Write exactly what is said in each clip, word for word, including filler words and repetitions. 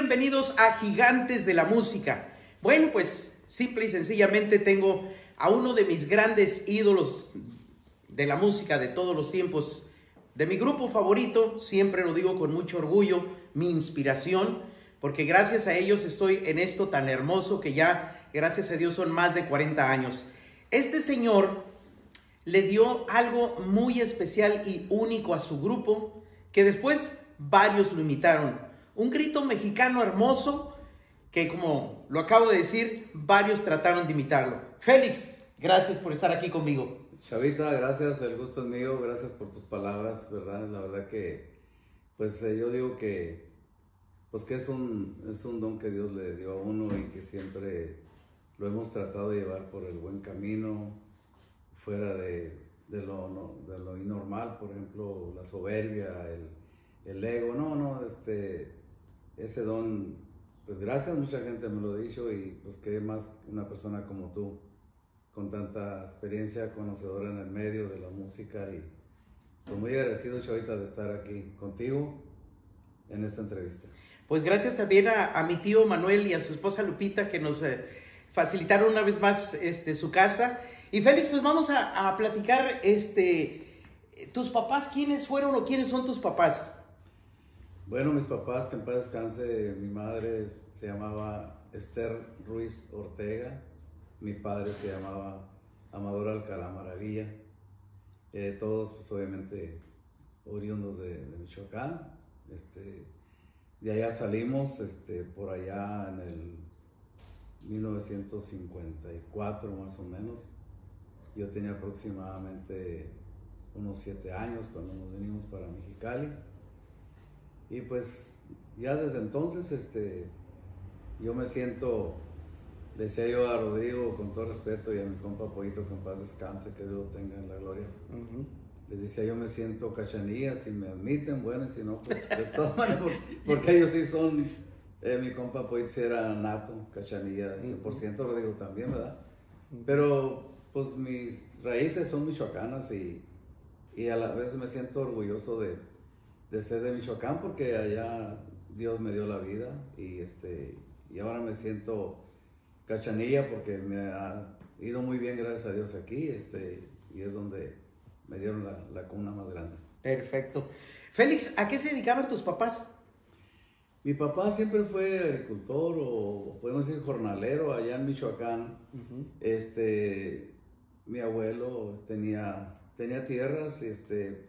bienvenidos a Gigantes de la Música. Bueno, pues simple y sencillamente tengo a uno de mis grandes ídolos de la música de todos los tiempos, de mi grupo favorito, siempre lo digo con mucho orgullo, mi inspiración, porque gracias a ellos estoy en esto tan hermoso que ya, gracias a Dios, son más de cuarenta años. Este señor le dio algo muy especial y único a su grupo, que después varios lo imitaron. Un grito mexicano hermoso que, como lo acabo de decir, varios trataron de imitarlo. Félix, gracias por estar aquí conmigo. Chavita, gracias, el gusto es mío, gracias por tus palabras, ¿verdad? La verdad que, pues eh, yo digo que, pues que es un, es un don que Dios le dio a uno y que siempre lo hemos tratado de llevar por el buen camino, fuera de, de, lo, no, de lo inormal, por ejemplo, la soberbia, el, el ego, no, no, este, ese don, pues gracias, mucha gente me lo ha dicho y pues que más una persona como tú, con tanta experiencia conocedora en el medio de la música y pues muy agradecido, Chavita, de estar aquí contigo en esta entrevista. Pues gracias también a, a mi tío Manuel y a su esposa Lupita que nos eh, facilitaron una vez más este, su casa. Y Félix, pues vamos a, a platicar, este, tus papás, ¿quiénes fueron o quiénes son tus papás? Bueno, mis papás, que en paz descanse, mi madre se llamaba Esther Ruiz Ortega, mi padre se llamaba Amador Alcalá Maravilla, eh, todos pues obviamente oriundos de, de Michoacán. Este, de allá salimos, este, por allá en el mil novecientos cincuenta y cuatro más o menos. Yo tenía aproximadamente unos siete años cuando nos venimos para Mexicali. Y pues ya desde entonces este, yo me siento, le decía yo a Rodrigo con todo respeto y a mi compa Pollito, que en paz descanse, que Dios lo tenga en la gloria. Uh-huh. Les decía, yo me siento Cachanilla, si me admiten, bueno, y si no, pues de todas maneras, porque ellos sí son, eh, mi compa Pollito sí era nato, Cachanilla, cien por ciento, uh-huh. Rodrigo también, ¿verdad? Uh-huh. Pero pues mis raíces son michoacanas y, y a la vez me siento orgulloso de, de ser de Michoacán porque allá Dios me dio la vida y, este, y ahora me siento Cachanilla porque me ha ido muy bien, gracias a Dios, aquí, este, y es donde me dieron la, la cuna más grande. Perfecto. Félix, ¿a qué se dedicaban tus papás? Mi papá siempre fue agricultor o podemos decir jornalero allá en Michoacán. Uh-huh. Este, mi abuelo tenía, tenía tierras, este,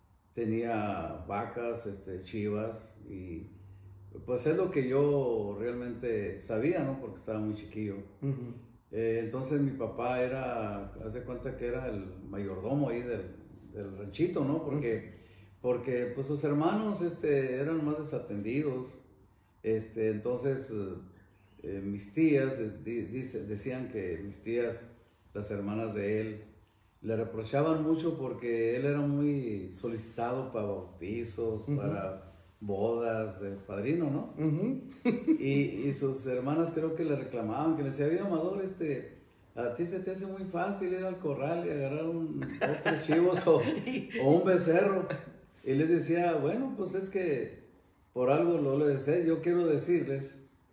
tenía vacas, este, chivas y pues es lo que yo realmente sabía, ¿no? Porque estaba muy chiquillo. Uh-huh. eh, entonces mi papá era, haz de cuenta que era el mayordomo ahí del, del ranchito, ¿no? Porque, uh-huh. porque pues sus hermanos este, eran más desatendidos. Este, entonces eh, mis tías di, dice, decían que mis tías, las hermanas de él, le reprochaban mucho porque él era muy solicitado para bautizos, uh-huh. para bodas de padrino, ¿no? Uh-huh. y, y sus hermanas creo que le reclamaban, que le decían, oye, Amador, este, a ti se te hace muy fácil ir al corral y agarrar un, dos, tres chivos o, o un becerro. Y les decía, bueno, pues es que por algo lo le decía, yo quiero decirles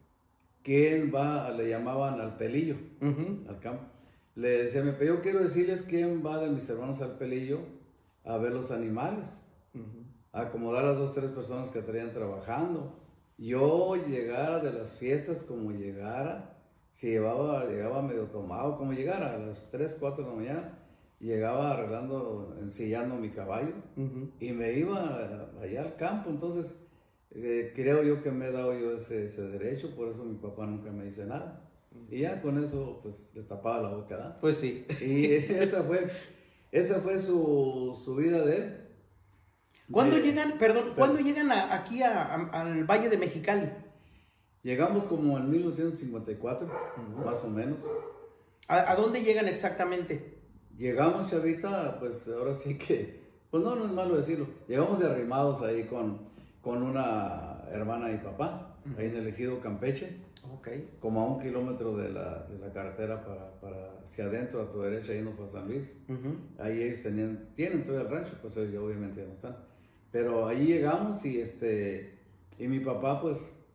quién va, le llamaban al pelillo, uh-huh. al campo. Le decía, yo quiero decirles quién va de mis hermanos al pelillo a ver los animales. Uh-huh. Acomodar a las dos, tres personas que estarían trabajando. Yo llegara de las fiestas como llegara, si llevaba, llegaba medio tomado, como llegara, a las tres, cuatro de la mañana, llegaba arreglando, ensillando mi caballo, uh-huh. y me iba allá al campo. Entonces, eh, creo yo que me he dado yo ese, ese derecho, por eso mi papá nunca me dice nada. Uh-huh. Y ya con eso, pues, les tapaba la boca, ¿verdad? Pues sí. Y esa fue, esa fue su, su vida de él. ¿Cuándo Eh, llegan, perdón, ¿cuándo llegan a, aquí a, a, al Valle de Mexicali? Llegamos como en mil novecientos cincuenta y cuatro, uh-huh. más o menos. ¿A, ¿A dónde llegan exactamente? Llegamos, Chavita, pues ahora sí que, pues no, no es malo decirlo, llegamos de arrimados ahí con, con una hermana y papá, uh-huh. ahí en el ejido Campeche, okay. como a un kilómetro de la, de la carretera para, para hacia adentro, a tu derecha, yendo para San Luis. Uh-huh. Ahí ellos tenían, tienen todo el rancho, pues ellos obviamente ya no están. Pero ahí llegamos y este, y mi papá pues,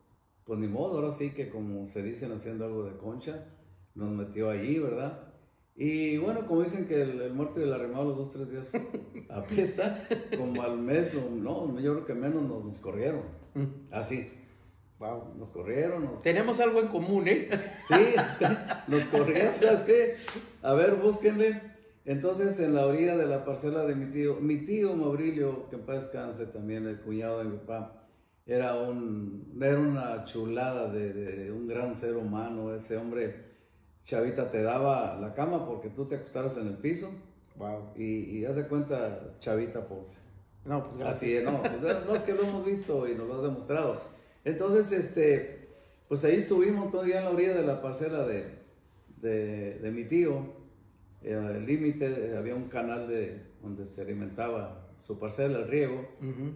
pues ni modo, ahora sí que como se dicen haciendo algo de concha, nos metió allí, ¿verdad? Y bueno, como dicen que el, el muerto y el arrimado los dos, tres días apesta, como al mes, o no, yo creo que menos nos, nos corrieron, así. Wow. Nos corrieron. Nos... Tenemos algo en común, ¿eh? Sí, nos corrieron, ¿sabes qué? A ver, búsquenle. Entonces, en la orilla de la parcela de mi tío, mi tío Maurilio, que en paz descanse también, el cuñado de mi papá, era, un, era una chulada de, de un gran ser humano. Ese hombre, Chavita, te daba la cama porque tú te acostaras en el piso. Wow. Y, y hace cuenta, Chavita, pues. No, pues gracias. Así es, no, pues, no es que lo hemos visto y nos lo has demostrado. Entonces, este, pues ahí estuvimos todavía en la orilla de la parcela de, de, de mi tío. En el límite había un canal de, donde se alimentaba su parcela, el riego. Uh-huh.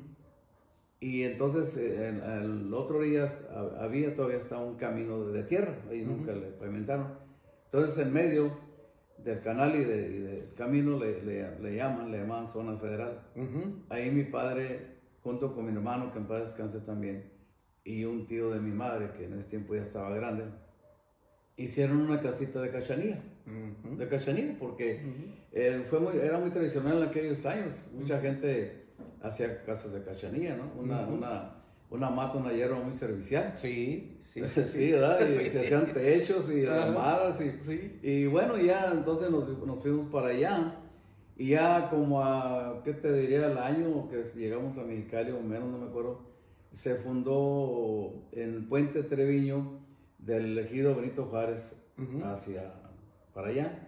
Y entonces, en, en el otro día había todavía estaba un camino de, de tierra, ahí uh-huh. nunca le pavimentaron. Entonces, en medio del canal y, de, y del camino le, le, le llaman, le llaman zona federal. Uh-huh. Ahí mi padre, junto con mi hermano, que en paz descanse también, y un tío de mi madre, que en ese tiempo ya estaba grande, hicieron una casita de cachanilla, uh-huh. de cachanilla, porque uh-huh. eh, fue muy, era muy tradicional en aquellos años. Mucha uh-huh. gente hacía casas de cachanilla, ¿no? Una, uh-huh. una, una mata, una hierba muy servicial. Sí, sí. Sí, ¿verdad? Y sí. se hacían techos y ramadas. Y, sí. y bueno, ya entonces nos, nos fuimos para allá. Y ya como a, ¿qué te diría? Al año que llegamos a Mexicali, o menos, no me acuerdo, se fundó en Puente Treviño del ejido Benito Juárez uh-huh. hacia para allá.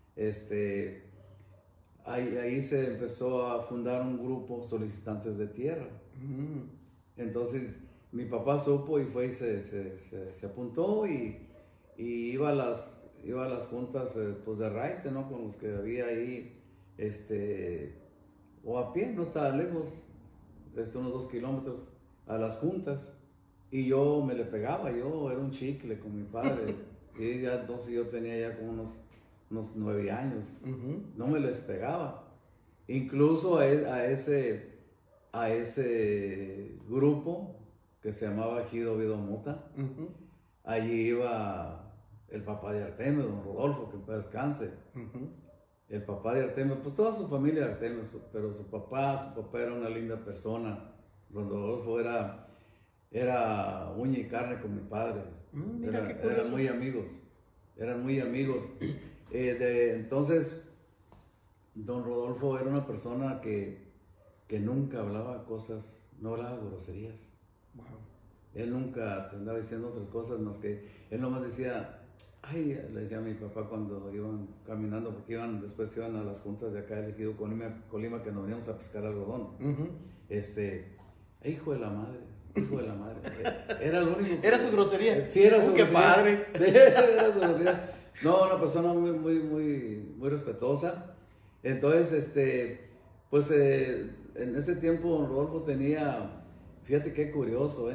Este, ahí, ahí se empezó a fundar un grupo solicitantes de tierra. Uh-huh. Entonces mi papá supo y fue y se, se, se, se apuntó y, y iba, a las, iba a las juntas eh, pues de raite, ¿no? Con los que había ahí, este, o a pie, no estaba lejos, este, unos dos kilómetros, a las juntas. Y yo me le pegaba, yo era un chicle con mi padre. Y ya entonces yo tenía ya como unos, unos nueve años. Uh-huh. No me les pegaba. Incluso a, a, ese, a ese grupo que se llamaba Ejido Vido Mota, uh-huh. allí iba el papá de Artemio, don Rodolfo, que en paz descanse. Uh-huh. El papá de Artemio, pues toda su familia de Artemio, pero su papá, su papá era una linda persona. Don Rodolfo era... Era uña y carne con mi padre. Mm, mira, era, eran muy amigos. Eran muy amigos. Eh, de, entonces, don Rodolfo era una persona que, que nunca hablaba cosas, no hablaba groserías. Wow. Él nunca te andaba diciendo otras cosas más que, él nomás decía, ay, le decía a mi papá cuando iban caminando, porque iban, después iban a las juntas de acá del ejido Colima, Colima, que nos veníamos a pescar algodón. Uh-huh. Este, hijo de la madre. Hijo de la madre. Era lo único. ¿Era su grosería? Sí, era su uh, grosería. ¡Qué padre! Sí, era su grosería. No, una persona muy, muy, muy, muy respetuosa. Entonces, este, pues eh, en ese tiempo don Rodolfo tenía, fíjate qué curioso, ¿eh?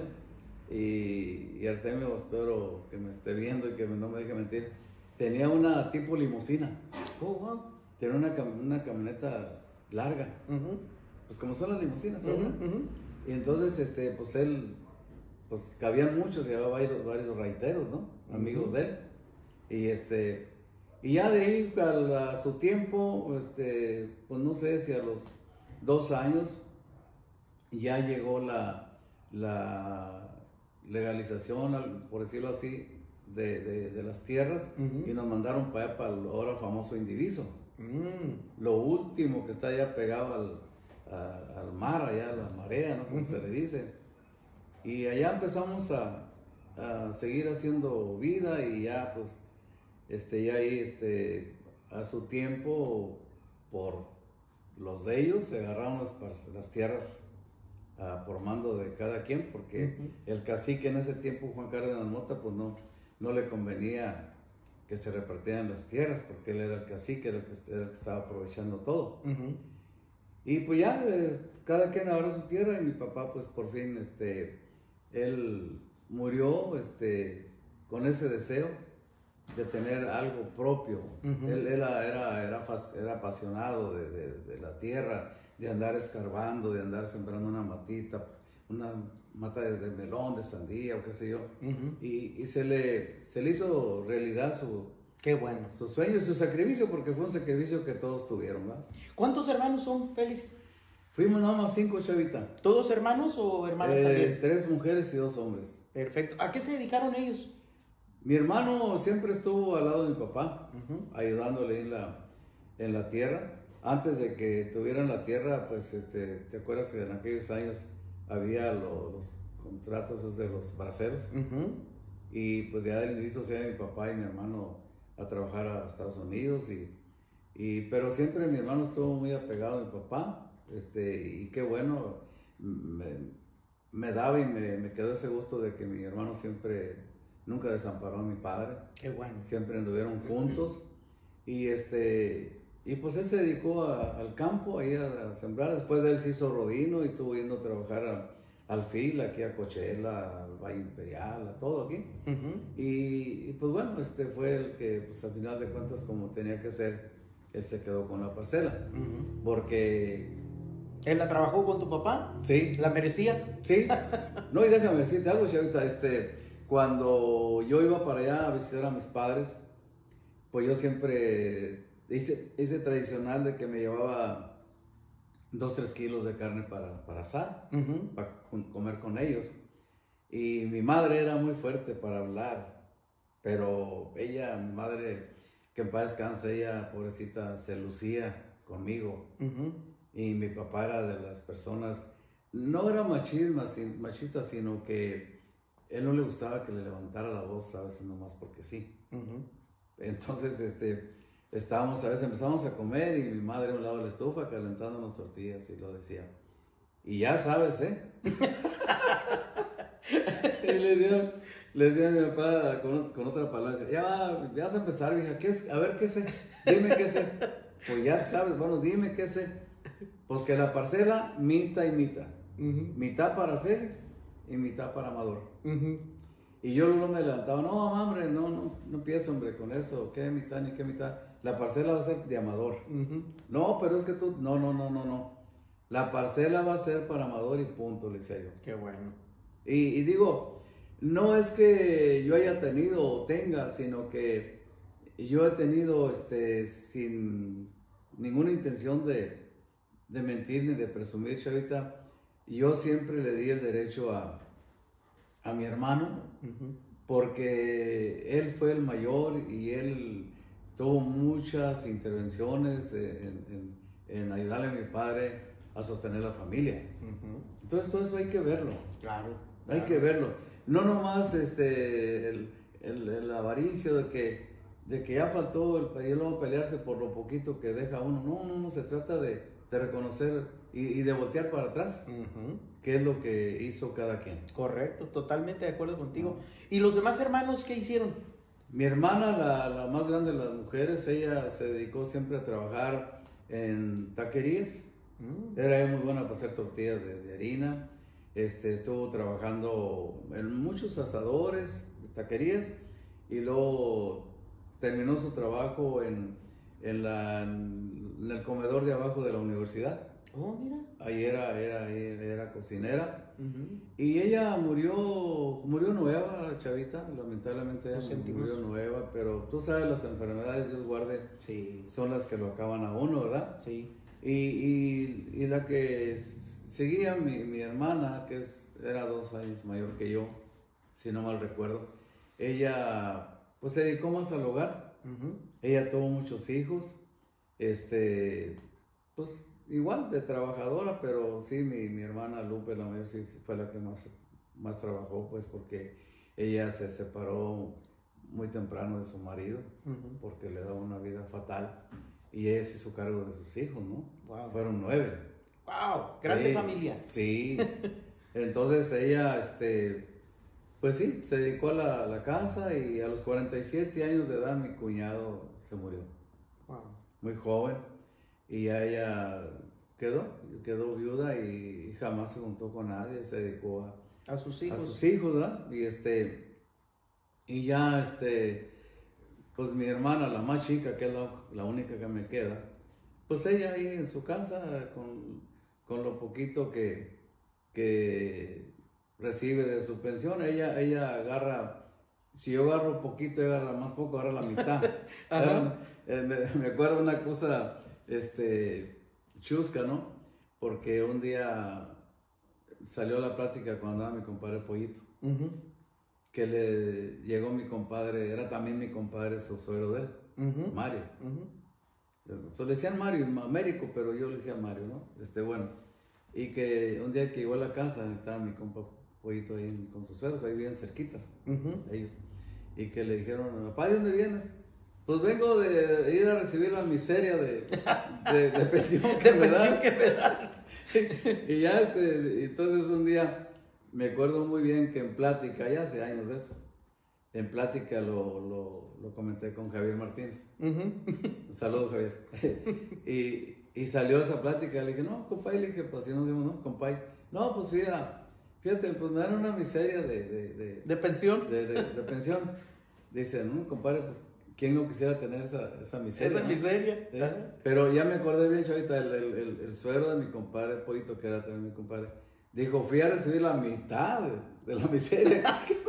Y, y Artemio, espero que me esté viendo y que no me deje mentir, tenía una tipo limusina. Oh, wow. Tenía una, una camioneta larga. Uh-huh. Pues como son las limusinas, ¿sabes? Uh-huh, uh-huh. Y entonces, este, pues él, pues cabían muchos, llevaba varios, varios raiteros, ¿no? Amigos uh-huh. de él. Y este, y ya de ahí a, a su tiempo, este, pues no sé si a los dos años, ya llegó la, la legalización, por decirlo así, de, de, de las tierras uh-huh. y nos mandaron para allá, para el ahora famoso Indiviso. Uh-huh. Lo último que está allá pegado al... A, al mar, allá a la marea, ¿no? Como uh-huh. se le dice. Y allá empezamos a, a seguir haciendo vida y ya, pues, este, ya ahí, este, a su tiempo, por los de ellos, se agarraron las, las tierras uh, por mando de cada quien, porque uh-huh. el cacique en ese tiempo, Juan Cárdenas Mota, pues no, no le convenía que se repartieran las tierras, porque él era el cacique, era el que, era el que estaba aprovechando todo. Uh-huh. Y pues ya, eh, cada quien agarró su tierra y mi papá, pues por fin, este, él murió, este, con ese deseo de tener algo propio. Uh-huh. Él era, era, era, era apasionado de, de, de la tierra, de andar escarbando, de andar sembrando una matita, una mata de, de melón, de sandía o qué sé yo. Ujú. Y, y se, le, se le hizo realidad su, Qué bueno. su sueño y su sacrificio, porque fue un sacrificio que todos tuvieron, ¿verdad? ¿Cuántos hermanos son, Félix? Fuimos nada más cinco, Chavita. ¿Todos hermanos o hermanas Eh, también? tres mujeres y dos hombres. Perfecto. ¿A qué se dedicaron ellos? Mi hermano siempre estuvo al lado de mi papá, Ujú. ayudándole en la, en la tierra. Antes de que tuvieran la tierra, pues, este, ¿te acuerdas que en aquellos años había lo- los contratos esos de los braceros? Ujú. Y pues ya del inicio se iba mi papá y mi hermano a trabajar a Estados Unidos. Y, y, pero siempre mi hermano estuvo muy apegado a mi papá. Este, y qué bueno, me, me daba y me, me quedó ese gusto de que mi hermano siempre, nunca desamparó a mi padre. Qué bueno. Siempre anduvieron juntos. Y este, y pues él se dedicó a- al campo, ahí a, a sembrar. Después de él se hizo rodino y estuvo yendo a trabajar a- al FIL, aquí a Coachella, al Valle Imperial, a todo aquí. Ujú. Y, y, pues bueno, este fue el que, pues al final de cuentas, como tenía que ser, él se quedó con la parcela. Ujú. Porque, ¿Él la trabajó con tu papá? sí, ¿La merecía? sí. No, y déjame decirte algo, Chavita, este, cuando yo iba para allá a visitar a mis padres, pues yo siempre hice, hice tradicional de que me llevaba dos, tres kilos de carne para, para asar, Ujú. para con- comer con ellos. Y mi madre era muy fuerte para hablar, pero ella, mi madre, que en paz descanse, ella, pobrecita, se lucía conmigo. Ujú. Y mi papá era de las personas, no era machismo, sin- machista, sino que él no le gustaba que le levantara la voz a veces nomás porque sí. Ujú. Entonces, este, estábamos, a veces empezamos a comer y mi madre a un lado de la estufa calentando unas tortillas y lo decía. Y ya sabes, ¿eh? Y le decía, le decía a mi papá con, con otra palabra, decía, ya, ya vas a empezar, hija, ¿qué es? A ver, ¿qué sé? Dime qué sé. Pues ya sabes, bueno, dime qué sé. Pues que la parcela, mitad y mitad. Ujú. Mitad para Félix y mitad para Amador. Ujú. Y yo luego me levantaba, no, mamá, hombre, no, no, no empieces, hombre, con eso, ¿qué mitad ni qué mitad? La parcela va a ser de Amador. Ujú. No, pero es que tú, no, no, no, no, no. La parcela va a ser para Amador y punto, le decía yo. Qué bueno. Y, y digo, no es que yo haya tenido o tenga, sino que yo he tenido, este, sin ninguna intención de, de mentir ni de presumir, Chavita, yo siempre le di el derecho a, a mi hermano, Ujú. porque él fue el mayor y él tuvo muchas intervenciones en, en- en ayudarle a mi padre a sostener la familia. Ujú. Entonces todo eso hay que verlo, Claro. hay claro. que verlo. No nomás este, el, el, el avaricio de que, de que ya faltó el, y luego pelearse por lo poquito que deja uno. No, no, no, se trata de, de reconocer y, y de voltear para atrás, Ujú. qué es lo que hizo cada quien. Correcto, totalmente de acuerdo contigo. ¿Y los demás hermanos qué hicieron? Mi hermana, la, la más grande de las mujeres, ella se dedicó siempre a trabajar en taquerías. Mm. Era ella muy buena para hacer tortillas de, de harina. Este, estuvo trabajando en muchos asadores, de taquerías, y luego terminó su trabajo en, en, la- en el comedor de abajo de la universidad. Oh, mira. Ahí era, era, era cocinera. Ujú. Y ella murió, murió nueva, chavita, lamentablemente Lo ella sentimos. murió nueva, pero tú sabes, las enfermedades, Dios guarde, Sí, son las que lo acaban a uno, ¿verdad? sí. Y, y, y la que s- seguía, mi, mi hermana, que es, era dos años mayor que yo, si no mal recuerdo, ella pues se dedicó más al hogar. Ujú. Ella tuvo muchos hijos, este, pues igual de trabajadora, pero sí, mi, mi hermana Lupe, la mayor, sí fue la que más, más trabajó, pues porque ella se separó muy temprano de su marido, Ujú. porque le daba una vida fatal, y ella se hizo cargo de sus hijos, ¿no? Wow. Fueron nueve. Wow, grande Sí, familia. Sí. Entonces ella, este, pues sí, se dedicó a la, la casa y a los cuarenta y siete años de edad mi cuñado se murió, Wow. muy joven, y ya ella quedó, quedó viuda y jamás se juntó con nadie, se dedicó a, A sus a hijos. sus hijos, ¿verdad? Y este, y ya este, pues mi hermana, la más chica, que es la, la única que me queda, pues ella ahí en su casa con, con lo poquito que, que recibe de su pensión, ella, ella agarra, si yo agarro poquito, ella agarra más poco, agarra la mitad. Era, eh, me, me acuerdo una cosa, este, chusca, ¿no? Porque un día salió la plática cuando andaba mi compadre Pollito, uh-huh. que le llegó mi compadre, era también mi compadre, su suegro de él, uh-huh. Mario. Uh-huh. Entonces le decían Mario, Américo, pero yo le decía Mario, ¿no? Este, bueno, y que un día que llegó a la casa, estaba mi compa Pollito ahí con sus suegros, ahí vivían cerquitas, uh-huh. ellos, y que le dijeron, papá, ¿de dónde vienes? Pues vengo de ir a recibir la miseria de, de, de pensión que de me pensión dan. que me dan. Y ya, este, entonces un día, me acuerdo muy bien que en plática, ya hace años de eso, en plática lo, lo, lo comenté con Javier Martínez. Uh-huh. Saludos, Javier. y, y salió esa plática, le dije, no, compay, le dije, pues así nos dimos, no, compay. No, pues fíjate, fíjate, pues me dan una miseria de... ¿De, de, ¿De pensión? De, de, de pensión. Dice, no, compadre, pues, ¿quién no quisiera tener esa, esa miseria? Esa ¿no? miseria. ¿Eh? Pero ya me acordé bien, chavita, el, el, el, el suegro de mi compadre, Pollito, que era también mi compadre, dijo, fui a recibir la mitad de, de la miseria.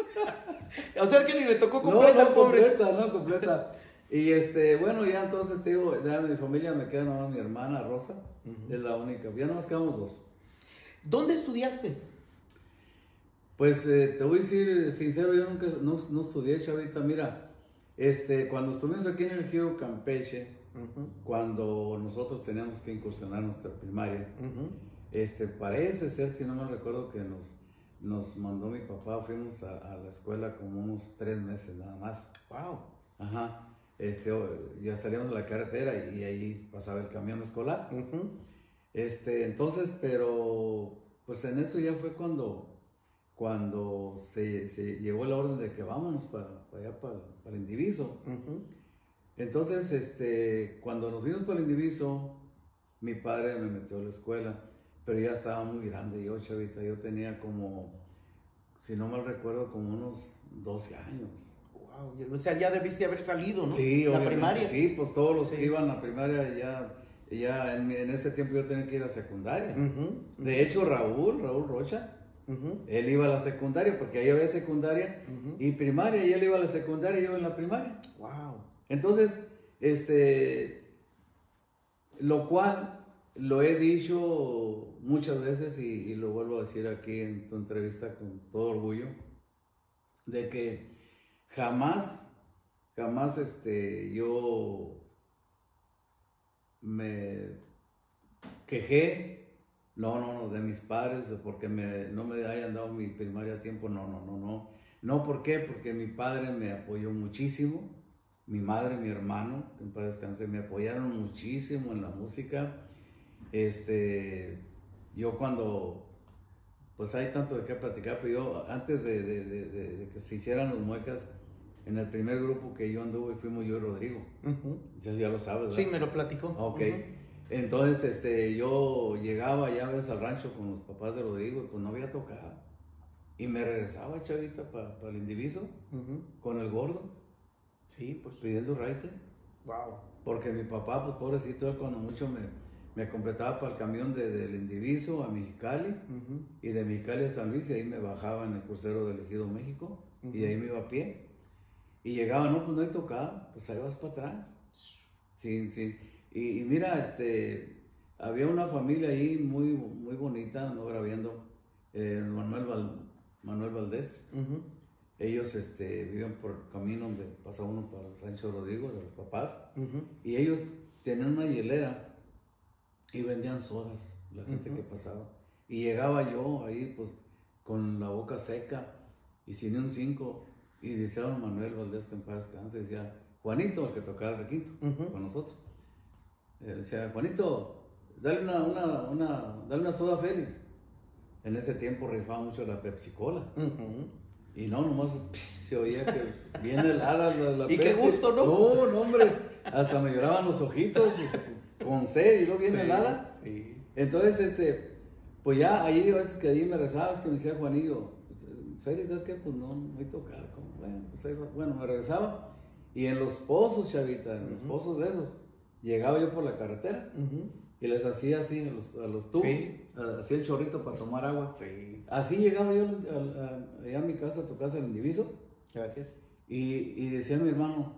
O sea que ni le tocó completa, no, no, pobre. completa, no, completa. Y este, bueno, ya entonces, te digo, de mi familia me queda nomás mi hermana Rosa, uh-huh. es la única, ya nomás quedamos dos. ¿Dónde estudiaste? Pues eh, te voy a decir sincero, yo nunca, no, no estudié, chavita, mira, este, cuando estuvimos aquí en el Ejido Campeche, uh-huh. cuando nosotros teníamos que incursionar nuestra primaria, uh-huh. este, parece ser, si no me recuerdo, que nos, nos mandó mi papá, fuimos a, a la escuela como unos tres meses nada más. Wow. Ajá. Este, ya salíamos de la carretera y, y ahí pasaba el camión escolar. Uh-huh. Este, entonces, pero, pues en eso ya fue cuando, cuando se, se llegó la orden de que vámonos para, para allá, para, para el Indiviso. Uh-huh. Entonces, este, cuando nos fuimos para el Indiviso, mi padre me metió a la escuela, pero ya estaba muy grande yo, chavita, yo tenía como, si no mal recuerdo, como unos doce años. Wow, o sea, ya debiste haber salido, ¿no? Sí, la primaria. Sí, pues todos los sí. que iban a la primaria ya, ya en, en ese tiempo yo tenía que ir a secundaria. Uh-huh. De hecho, Raúl, Raúl Rocha, uh-huh. él iba a la secundaria porque ahí había secundaria uh-huh. y primaria, y él iba a la secundaria y yo en la primaria. Wow. Entonces, este, lo cual lo he dicho muchas veces y, y lo vuelvo a decir aquí en tu entrevista con todo orgullo, de que jamás, jamás este, yo me quejé, no, no, no, de mis padres, porque me, no me hayan dado mi primaria a tiempo, no, no, no, no. No, ¿por qué? Porque mi padre me apoyó muchísimo, mi madre, mi hermano, que en paz descanse, me apoyaron muchísimo en la música. Este, yo cuando, pues hay tanto de qué platicar, pero yo antes de, de, de, de, de que se hicieran los muecas, en el primer grupo que yo anduve fuimos yo y Rodrigo. Uh-huh. Ya, ya lo sabes, ¿verdad? Sí, me lo platicó. Ok. Uh-huh. Entonces, este, yo llegaba ya a veces al rancho con los papás de Rodrigo y pues no había tocado. Y me regresaba, chavita, para pa el Indiviso, uh-huh. con el gordo. Sí, pues. Pidiendo raite. Wow. Porque mi papá, pues pobrecito, él cuando mucho me, me completaba para el camión de, del Indiviso a Mexicali, uh-huh. y de Mexicali a San Luis, y ahí me bajaba en el crucero del Ejido México, uh-huh. y de ahí me iba a pie. Y llegaba, no, pues no hay tocado, pues ahí vas para atrás. Sí, sí. Y, y mira, este, había una familia ahí muy, muy bonita, no grabando, eh, Manuel, Val, Manuel Valdés. Uh-huh. Ellos este, viven por el camino donde pasa uno para el rancho Rodrigo, de los papás. Uh-huh. Y ellos tenían una hielera y vendían sodas, la gente uh-huh. que pasaba. Y llegaba yo ahí, pues, con la boca seca y sin un cinco. Y decía don Manuel Valdés, que en paz descanse, decía, Juanito, el que tocaba el requinto, uh-huh. con nosotros. Eh, decía, Juanito, dale una, una, una, dale una soda Félix. En ese tiempo rifaba mucho la Pepsi Cola. Uh-huh. Y no, nomás pss, se oía que bien helada la, la y Pepsi. Qué gusto, ¿no? No, no, hombre, hasta me lloraban los ojitos, pues, con sed y luego bien sí, helada. Sí. Entonces, este, pues ya ahí, a veces que allí me rezabas, que me decía Juanillo, Félix, ¿sabes qué? Pues no, no hay tocado. Como, bueno, pues ahí, bueno, me regresaba. Y en los pozos, chavita, en uh-huh. los pozos de esos, llegaba yo por la carretera. Uh-huh. y les hacía así a los, a los tubos, Sí. hacía el chorrito para tomar agua. Sí. Así llegaba yo a, a- allá a mi casa, a tu casa, el indiviso, Gracias. y, y decía a mi hermano,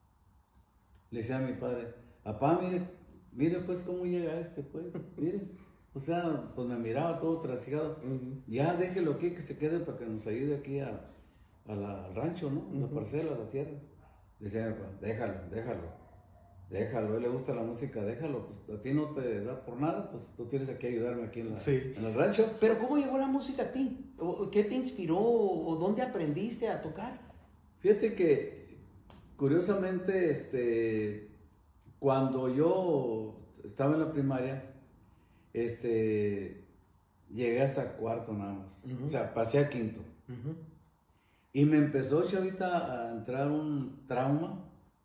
le decía a mi padre, papá, mire, mire pues cómo llega este, pues, mire. O sea, pues me miraba todo trasigado. Ujú. Ya déjelo aquí, que se quede para que nos ayude aquí a, a la, al rancho, ¿no? A la Ujú. parcela, a la tierra. Decía mi papá, déjalo, déjalo, déjalo, a él le gusta la música, déjalo, pues a ti no te da por nada, pues tú tienes que ayudarme aquí en, la, Sí. en el rancho. Pero ¿cómo llegó la música a ti? ¿O- ¿Qué te inspiró? ¿O dónde aprendiste a tocar? Fíjate que, curiosamente, este, cuando yo estaba en la primaria, este, llegué hasta cuarto nada más. Ujú. O sea, pasé a quinto. Ujú. Y me empezó, chavita, a entrar un trauma,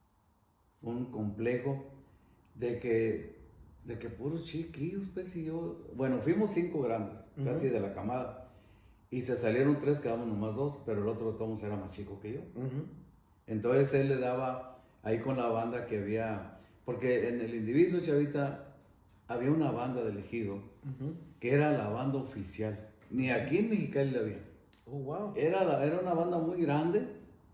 un complejo, de que, de que puros chiquillos, pues, y yo, bueno, fuimos cinco grandes, Ujú. casi de la camada, y se salieron tres, quedamos nomás dos, pero el otro de todos era más chico que yo. Ujú. Entonces él le daba, ahí con la banda que había, porque en el indiviso, chavita, había una banda de Ejido, Ujú. que era la banda oficial, ni aquí en Mexicali la había. Oh, wow. Era, la- era una banda muy grande,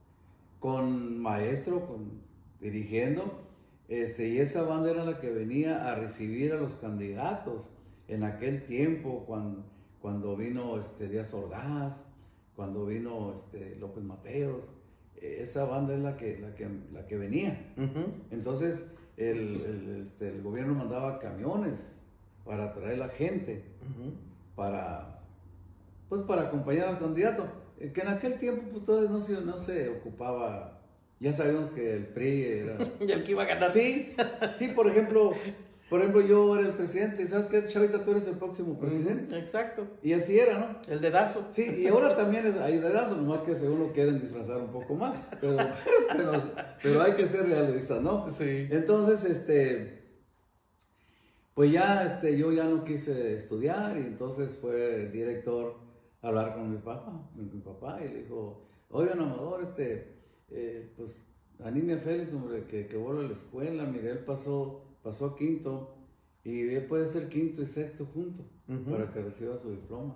con maestro, con, dirigiendo, este, y esa banda era la que venía a recibir a los candidatos en aquel tiempo, cuando, cuando vino este, Díaz Ordaz, cuando vino este, López Mateos. Eh, esa banda es la que, la que, la que venía. Ujú. Entonces el, el, este, el gobierno mandaba camiones para traer la gente, Ujú. para, pues para acompañar al candidato, eh, que en aquel tiempo pues todavía no se, no se ocupaba, ya sabíamos que el P R I era... Y el que iba a ganar. Sí, sí, por ejemplo, por ejemplo yo era el presidente, ¿sabes qué, chavita? Tú eres el próximo presidente. Exacto. Y así era, ¿no? El dedazo. Sí, y ahora también es, hay dedazo, nomás que según lo quieren disfrazar un poco más, pero, pero, pero hay que ser realistas, ¿no? Sí. Entonces, este, pues ya, este, yo ya no quise estudiar, y entonces fue el director a hablar con mi papá, mi, mi papá, y le dijo, oigan, Amador, este, eh, pues, anime a Félix, hombre, que, que vuelva a la escuela. Miguel pasó, pasó a quinto, y él puede ser quinto y sexto junto, Ujú. para que reciba su diploma.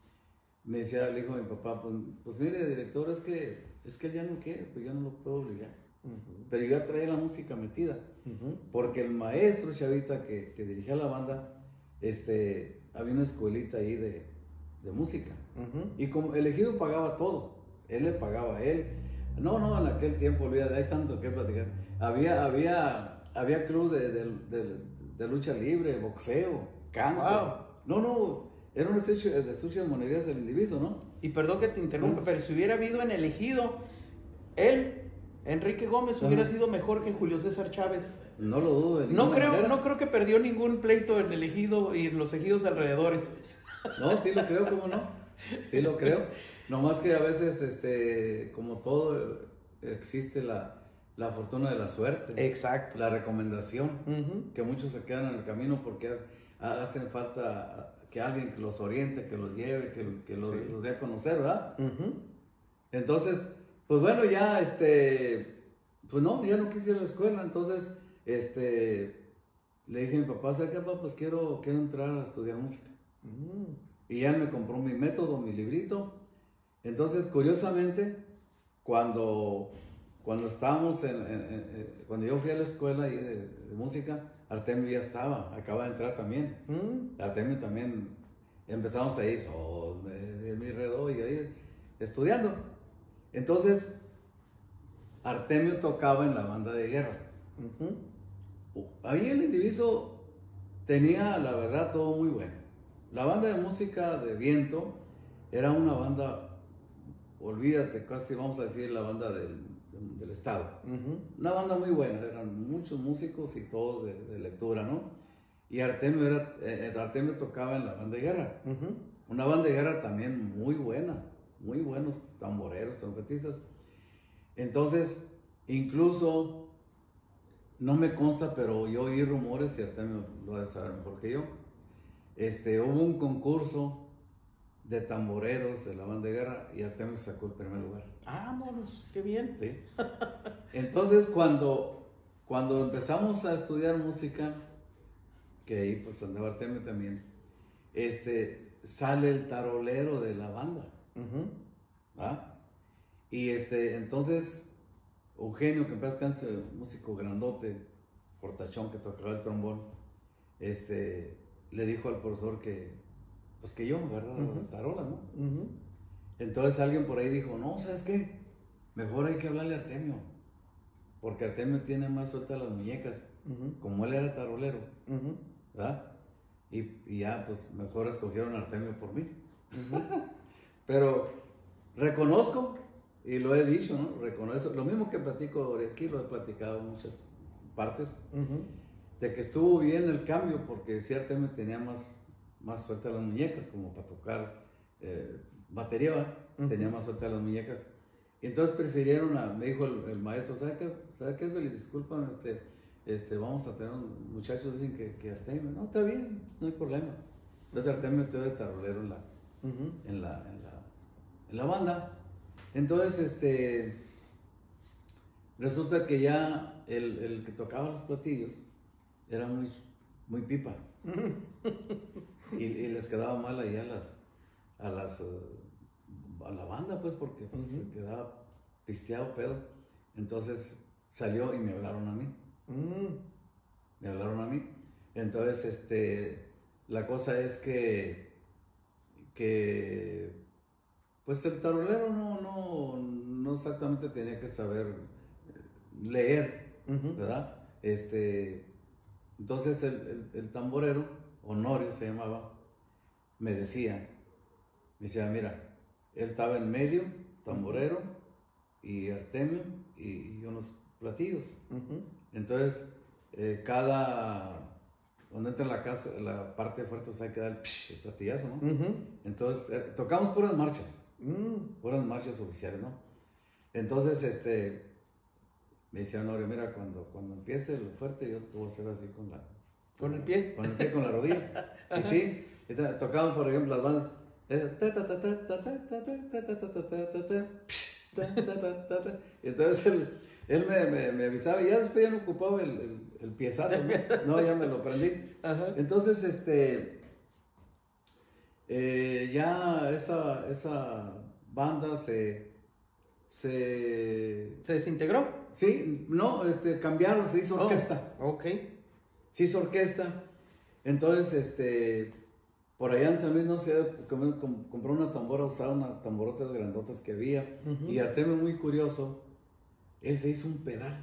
Me decía, le dijo a mi papá, pues, pues mire, director, es que, es que él ya no quiere, pues yo no lo puedo obligar. Ujú. Pero yo ya traía la música metida, Ujú. porque el maestro, chavita, que, que dirigía la banda, este, había una escuelita ahí de, de música. Ujú. Y como el Ejido pagaba todo, él le pagaba a él. No, no, en aquel tiempo, olvídate, hay tanto que platicar. Había, había, había clubes de, de, de, de lucha libre, boxeo, canto. Wow. No, no, era un estuche de estuche de monerías del indiviso, ¿no? Y perdón que te interrumpa, pero si hubiera habido en el Ejido, él, Enrique Gómez, Ajá. hubiera sido mejor que Julio César Chávez. No lo dudo de No ninguna creo, manera. no creo que perdió ningún pleito en el Ejido y en los ejidos alrededores. No, sí lo creo, ¿cómo no? Sí lo creo. Nomás que a veces, este, como todo, existe la, la fortuna de la suerte. Exacto. La recomendación. Ujú. Que muchos se quedan en el camino porque ha- hacen falta que alguien que los oriente, que los lleve, que, que los, Sí. los dé a conocer, ¿verdad? Ujú. Entonces, pues bueno, ya, este, pues no, ya no quise ir a la escuela, entonces, este, le dije a mi papá, ¿sabes qué, papá? Pues quiero, quiero entrar a estudiar música. Mm. Y ya me compró mi método, mi librito. Entonces, curiosamente, cuando, cuando estábamos en, en- en- en- cuando yo fui a la escuela ahí de, de música, Artemio ya estaba, acaba de entrar también. Mm. Artemio también, empezamos ahí, sol, de, de mi redo, y ahí estudiando. Entonces, Artemio tocaba en la banda de guerra. Ujú. Ahí el indiviso tenía, la verdad, todo muy bueno. La banda de música de viento era una banda, olvídate, casi vamos a decir la banda del, del estado. Ujú. Una banda muy buena, eran muchos músicos y todos de, de lectura, ¿no? Y Artemio, era, eh, Artemio tocaba en la banda de guerra. Ujú. Una banda de guerra también muy buena, muy buenos tamboreros, trompetistas. Entonces, incluso, no me consta, pero yo oí rumores, y Artemio lo ha de saber mejor que yo. Este, hubo un concurso de tamboreros de la banda de guerra y Artemio sacó el primer lugar. Vámonos, qué bien. ¿Sí? Entonces, cuando, cuando empezamos a estudiar música, que ahí pues andaba Artemio también, este, sale el tarolero de la banda, Uh-huh. ¿va? Y este, entonces, Eugenio, que en paz descanse, músico grandote, portachón que tocaba el trombón, este, le dijo al profesor que, pues que yo me agarrara Uh-huh. la tarola, ¿no? Uh-huh. Entonces alguien por ahí dijo, no, ¿sabes qué? Mejor hay que hablarle a Artemio, porque Artemio tiene más sueltas las muñecas, Uh-huh. como él era tarolero, Uh-huh. ¿verdad? Y, y ya, pues mejor escogieron a Artemio por mí. Uh-huh. Pero reconozco, y lo he dicho, ¿no? Reconozco, lo mismo que platico aquí, lo he platicado en muchas partes, Uh-huh. de que estuvo bien el cambio, porque sí Artemio tenía más, más sueltas las muñecas, como para tocar eh, batería, ¿va? Uh-huh. Tenía más sueltas las muñecas. Y entonces prefirieron, a, me dijo el, el maestro, ¿sabe qué? ¿Sabe qué, Feliz? Disculpan, este, este, vamos a tener, un, muchachos dicen que, que Artemio, no, está bien, no hay problema. Entonces Artemio quedó de tarolero en la, Uh-huh. en la, en la, en la banda. Entonces, este, resulta que ya el, el que tocaba los platillos era muy, muy pipa. y, y les quedaba mal ahí a las, a las, uh, a la banda, pues, porque pues, Uh-huh. se quedaba pisteado, pedo. Entonces salió y me hablaron a mí. Uh-huh. Me hablaron a mí. Entonces, este, la cosa es que, que, pues el tarolero no, no, no exactamente tenía que saber leer, Uh-huh. ¿verdad? Este, entonces el, el, el tamborero, Honorio se llamaba, me decía, me decía, mira, él estaba en medio, tamborero, y Artemio, y, y unos platillos. Uh-huh. Entonces, eh, cada, donde entra la casa, la parte fuerte, pues hay que dar el, psh, el platillazo, ¿no? Uh-huh. Entonces, eh, tocamos puras marchas, Uh-huh. puras marchas oficiales, ¿no? Entonces, este, me decía Honorio, mira, cuando, cuando empiece lo fuerte, yo te voy a hacer así con la... ¿Con el pie? Con el pie, con la rodilla. Y sí, tocaban, por ejemplo, las bandas. Y entonces él, él me, me, me avisaba y ya después ya no ocupaba el, el, el piezazo, ¿no? No, ya me lo prendí. Ajá. Entonces, este, eh, ya esa, esa banda se, se, ¿Se desintegró? sí, no, este, cambiaron, se hizo orquesta. Oh, ok. Se hizo orquesta. Entonces, este, por allá en San Luis, no sé, com- com- compró una tambora usada, unas tamborotas grandotas que había. Uh-huh. Y Artemio, muy curioso, él se hizo un pedal.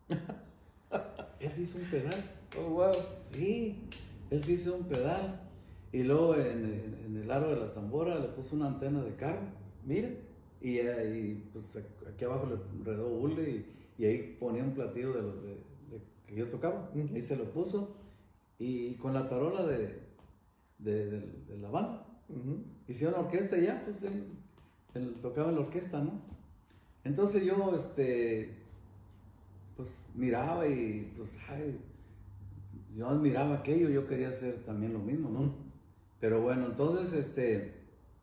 Él se hizo un pedal. Oh, wow. Sí, él se hizo un pedal. Y luego en, en- en el aro de la tambora le puso una antena de carro. Mira. Y, eh, y, pues aquí abajo le enredó hule y, y ahí ponía un platillo de los de, de- que yo tocaba. Uh-huh. Ahí se lo puso. Y con la tarola de, de, de, de la banda. Uh-huh. Hicieron orquesta y ya, pues él, él tocaba en la orquesta, ¿no? Entonces yo, este, pues miraba y pues, ay, yo admiraba aquello, yo quería hacer también lo mismo, ¿no? Uh-huh. Pero bueno, entonces, este,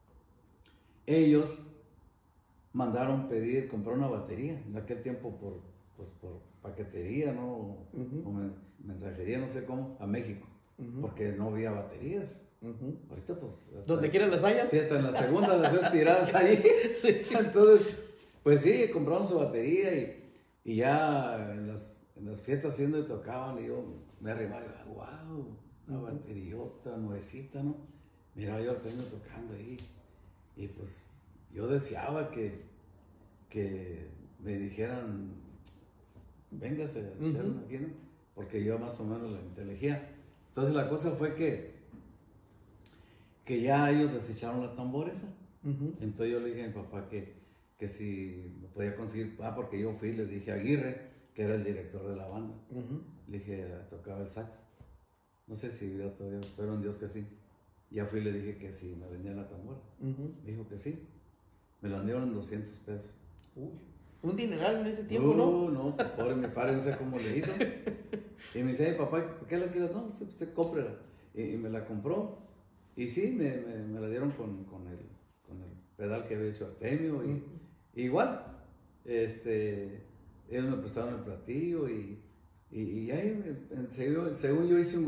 ellos mandaron pedir, comprar una batería, en aquel tiempo por, pues, por paquetería, ¿no? Uh-huh. O men- mensajería, no sé cómo, a México, Uh-huh. porque no había baterías. Uh-huh. Ahorita, pues... hasta- Donde quieran las hayas. Sí, hasta en la segunda las ves tiradas ahí. Sí. Entonces, pues sí, compraron su batería y, y ya en las, en las fiestas haciendo y tocaban y yo me arrimaba y digo, wow, una bateriota, nuevecita, ¿no? Miraba yo Artemio tocando ahí y pues yo deseaba que, que me dijeran, véngase a echarle Ujú. aquí, ¿no? Porque yo más o menos la inteligía. Entonces la cosa fue que, que ya ellos desecharon la tambora esa. Uh-huh. Entonces yo le dije a mi papá que, que si me podía conseguir, ah, porque yo fui, le dije a Aguirre, que era el director de la banda, Uh-huh. le dije, tocaba el sax. No sé si yo todavía, espero en Dios que sí. Ya fui y le dije que si me vendía la tambora. Uh-huh. Dijo que sí. Me la vendieron en doscientos pesos. Uy. Un dineral en ese tiempo, no, ¿no? no, pues, pobre mi padre, no sé cómo le hizo. Y me dice, papá, ¿por qué la quieres? No, usted, usted cómprela. Y, y me la compró. Y sí, me, me, me la dieron con, con, el, con el pedal que había hecho Artemio. Y, Uh-huh. igual, este, ellos me prestaron el platillo y, y, y ahí, me- en serio, según yo hice un grupo.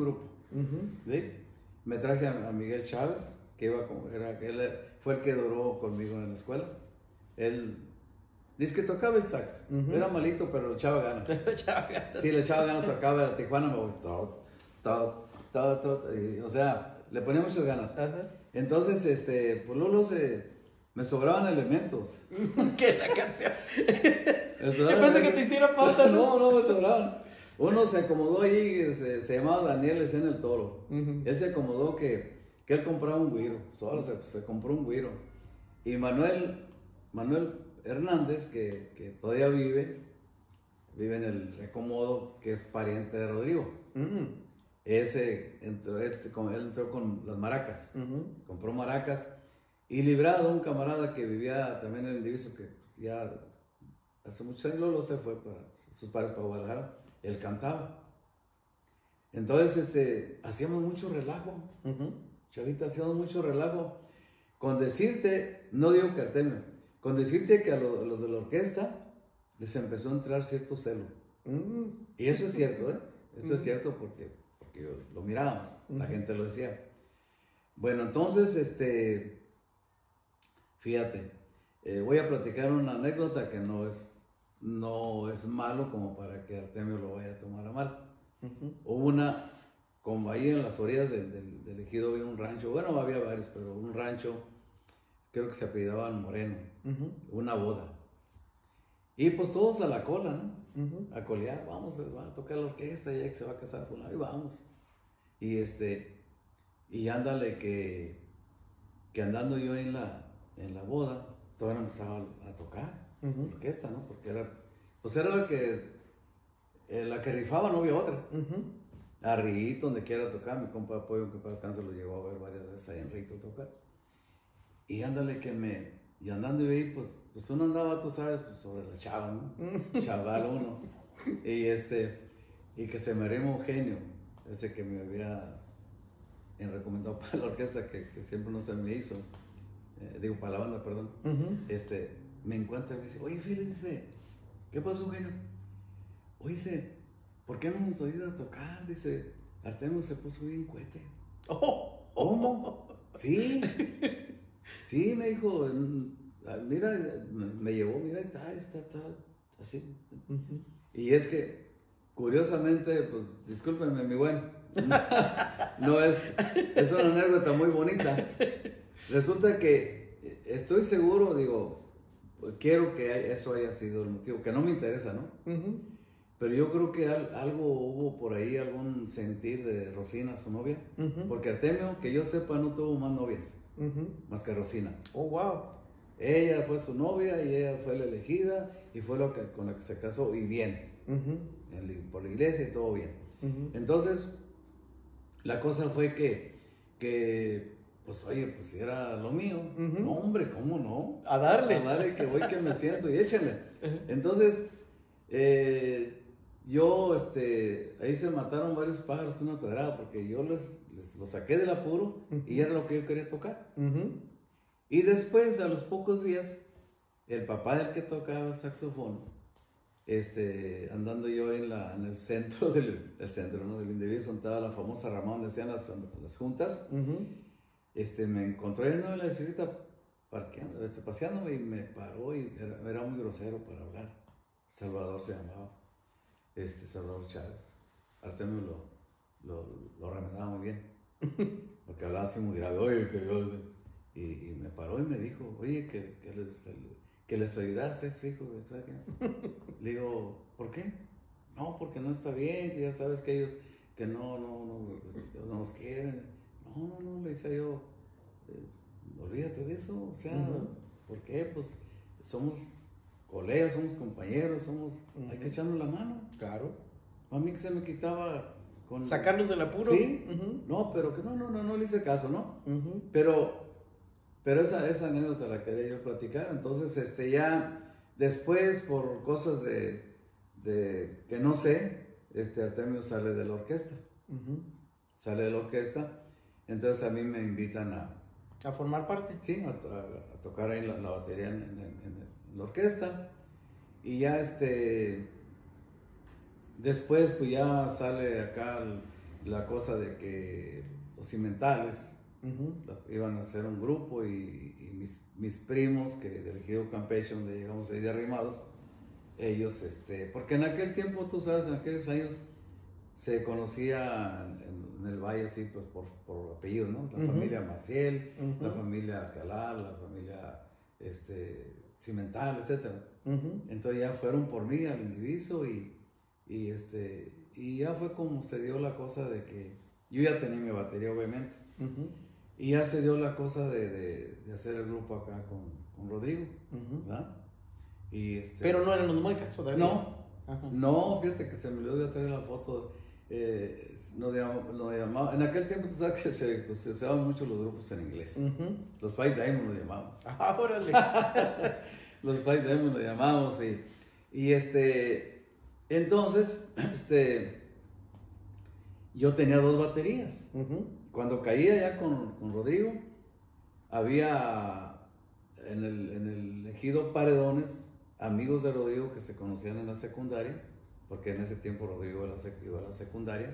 Uh-huh. ¿Sí? Me traje a, a Miguel Chávez, que iba con, era, él fue el que duró conmigo en la escuela. Él dice que tocaba el sax. Uh-huh. Era malito, pero le echaba ganas. Sí, le echaba ganas, tocaba de Tijuana, me voy todo, todo, todo, todo, y, o sea, le ponía muchas ganas. Uh-huh. Entonces, este, pues Lolo se, me sobraban elementos. ¿Qué la canción? ¿Qué pasa que te hiciera falta? No, no me sobraban. Uno se acomodó ahí, se, se llamaba Daniel Esen el Toro. Uh-huh. Él se acomodó que, que él compraba un güiro, solo se, se compró un güiro. Y Manuel, Manuel Hernández, que, que todavía vive, vive en el Recomodo, que es pariente de Rodrigo. Uh-huh. Ese entró, él, él entró con las maracas, uh-huh. compró maracas. Y Librado, un camarada que vivía también en el Diviso, que ya hace muchos años Lolo se fue para sus padres para Guadalajara, él cantaba. Entonces, este, hacíamos mucho relajo, uh-huh. Chavita, hacíamos mucho relajo. Con decirte, no digo que Artemio, con decirte que a, lo, a los de la orquesta les empezó a entrar cierto celo. Uh-huh. Y eso es cierto, ¿eh? Eso uh-huh. es cierto porque, porque lo mirábamos, uh-huh. la gente lo decía. Bueno, entonces, este, fíjate, eh, voy a platicar una anécdota que no es, no es malo como para que Artemio lo vaya a tomar a mal. Uh-huh. Hubo una, como ahí en las orillas del, del, del ejido había un rancho, bueno, había varios, pero un rancho, creo que se apellidaban Moreno, uh-huh. una boda. Y pues todos a la cola, ¿no? Uh-huh. A colear, vamos, va a tocar la orquesta, ya que se va a casar con la, y vamos. Y este, y ándale que, que andando yo en la, en la boda, todavía empezaba a, a tocar uh-huh. la orquesta, ¿no? Porque era, pues era la que, eh, la que rifaba, no había otra. Uh-huh. A Rito, donde quiera tocar, mi compa de apoyo, que para descansar, lo llegó a ver varias veces ahí en Rito tocar. Y ándale que me, y andando yo ahí, pues, pues uno andaba, tú sabes, pues sobre la chava, ¿no? Chaval uno. Y este, y que se me arrima un genio, ese que me había recomendado para la orquesta, que, que siempre no se me hizo, eh, digo, para la banda, perdón. Uh-huh. Este, me encuentra y me dice, oye, Fili, dice, ¿qué pasó, genio? Oye, dice, ¿por qué no hemos oído a tocar? Dice, Artemio se puso bien cohete. Oh, ¿cómo? Sí, sí, me dijo, mira, me llevó, mira, está, está, está, así. Uh-huh. Y es que, curiosamente, pues, discúlpenme, mi buen, no es, es una anécdota muy bonita. Resulta que estoy seguro, digo, pues, quiero que eso haya sido el motivo, que no me interesa, ¿no? Uh-huh. Pero yo creo que al, algo hubo por ahí, algún sentir de Rosina, su novia. Uh-huh. Porque Artemio, que yo sepa, no tuvo más novias, uh-huh. más que Rosina. Oh, wow. Ella fue su novia y ella fue la elegida y fue lo que, con la que se casó, y bien. Uh-huh. En, por la iglesia y todo bien. Uh-huh. Entonces, la cosa fue que, que pues oye, pues era lo mío. Uh-huh. No, hombre, ¿cómo no? A darle. A darle, que voy, que me siento y échenle. Uh-huh. Entonces, eh, yo, este, ahí se mataron varios pájaros con una pedrada, porque yo les, les los saqué del apuro, uh-huh. y era lo que yo quería tocar. Uh-huh. Y después, a los pocos días, el papá del que tocaba el saxofón, este, andando yo en, la, en el centro del el centro, ¿no? del Indebido, donde estaba la famosa rama donde hacían las, las juntas, uh-huh. este, me encontré en la bicicleta parqueando, este, paseándome, y me paró, y era, era muy grosero para hablar. Salvador se llamaba, este, Salvador Chávez. Artemio lo, lo, lo remedaba muy bien, porque hablaba así muy grave, oye, que yo, y, y me paró y me dijo, oye, que, que, les, que les ayudaste a estos hijos, ¿sabes qué? Le digo, ¿por qué? No, porque no está bien, que ya sabes que ellos, que no, no, no, no, no nos quieren. No, no, no, le decía yo, eh, olvídate de eso, o sea, uh-huh. ¿por qué? Pues somos colegas, somos compañeros, somos, uh-huh. hay que echarnos la mano. Claro. A mí que se me quitaba con... ¿Sacarlos del apuro? Sí, uh-huh. no, pero que no, no, no, no le hice caso, ¿no? Uh-huh. Pero, pero esa, esa anécdota la quería yo platicar. Entonces, este, ya después, por cosas de, de que no sé, este, Artemio sale de la orquesta. Uh-huh. Sale de la orquesta, entonces a mí me invitan a... ¿A formar parte? Sí, a, a, a tocar ahí la, la batería en, en, en, en la orquesta. Y ya, este... Después, pues ya sale acá el, la cosa de que los cimentales Ujú. iban a hacer un grupo y, y mis, mis primos, que del Ejido Campeche, donde llegamos ahí de arrimados, ellos, este, porque en aquel tiempo, tú sabes, en aquellos años se conocía en, en el valle así, pues por, por apellido, ¿no? La Uh-huh. familia Maciel, Uh-huh. la familia Alcalá, la familia este, Cimental, etcétera. Uh-huh. Entonces ya fueron por mí al indiviso y, y, este, y ya fue como se dio la cosa de que yo ya tenía mi batería, obviamente. Uh-huh. Y ya se dio la cosa de, de, de hacer el grupo acá con, con Rodrigo, Uh-huh. ¿verdad? Y este, Pero no eran los Muecas todavía. No, Ajá. no, fíjate que se me olvidó traer la foto. Eh, nos llamaba, nos llamaba, en aquel tiempo tú sabes que se, pues, se usaban mucho los grupos en inglés. Uh-huh. Los Five Diamonds los llamamos. Ah, órale. Los Five Diamonds los llamamos y, y este, entonces, este, yo tenía dos baterías. Uh-huh. Cuando caía ya con, con Rodrigo, había en el, en el ejido Paredones amigos de Rodrigo que se conocían en la secundaria, porque en ese tiempo Rodrigo iba a la, sec, iba a la secundaria.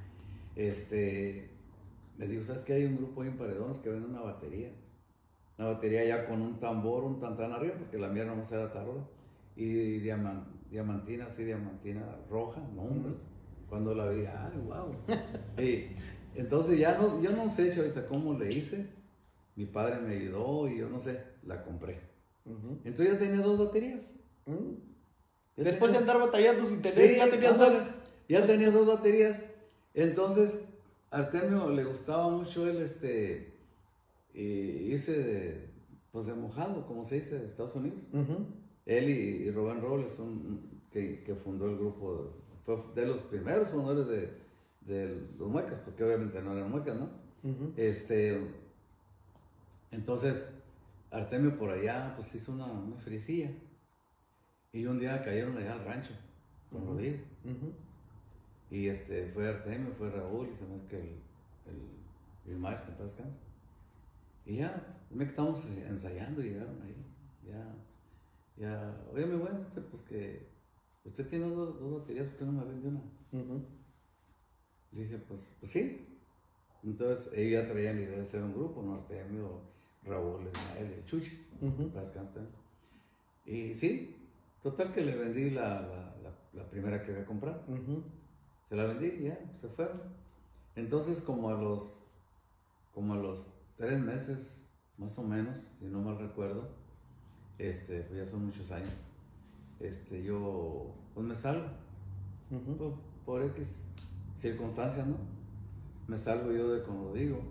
Este, me dijo, ¿sabes qué? Hay un grupo ahí en Paredones que vende una batería. Una batería ya con un tambor, un tantán arriba, porque la mía nomás era tarola. Y diamant, diamantina, así, diamantina roja, no, hombre. Cuando la vi, ay, wow. Y entonces ya no, yo no sé ahorita cómo le hice. Mi padre me ayudó y yo no sé, la compré. Uh-huh. Entonces ya tenía dos baterías. Uh-huh. Ya Después tenía... de andar batallando sin tener, sí, ya tenías dos. Ya tenía dos baterías. Entonces, a Artemio le gustaba mucho él este, eh, irse de, pues de mojado, como se dice, de Estados Unidos. Uh-huh. Él y, y Rubén Robles, son, que, que fundó el grupo, fue de los primeros fundadores de, de los Muecas, porque obviamente no eran Muecas, ¿no? Uh-huh. Este, entonces, Artemio por allá, pues hizo una, una friecilla. Y un día cayeron allá al rancho con Uh-huh. Rodrigo. Uh-huh. Y este, fue Artemio, fue Raúl, y se me hace que el, el Ismael, que en paz descanse. Y ya, me que estamos ensayando y llegaron ahí. Ya, ya, oye, mi bueno, usted, pues que usted tiene dos, dos baterías, ¿por qué no me vende una? Uh-huh. Le dije, pues, pues sí. Entonces, ellos ya traían la idea de hacer un grupo, ¿no? Artemio, Raúl, Ismael, el Chuchi, Uh-huh. para descansar. Y sí, total que le vendí la, la, la, la primera que había comprado. Uh-huh. Se la vendí y ya, se fueron. Entonces, como a los, como a los tres meses, más o menos, si no mal recuerdo, este, pues ya son muchos años, este, yo, pues me salgo, Uh-huh. por, por X circunstancias, ¿no? Me salgo yo de con Rodrigo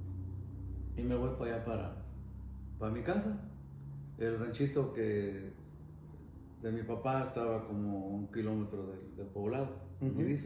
y me voy para allá, para, para mi casa. El ranchito que de mi papá estaba como un kilómetro del, del poblado, Uh-huh. Diviso.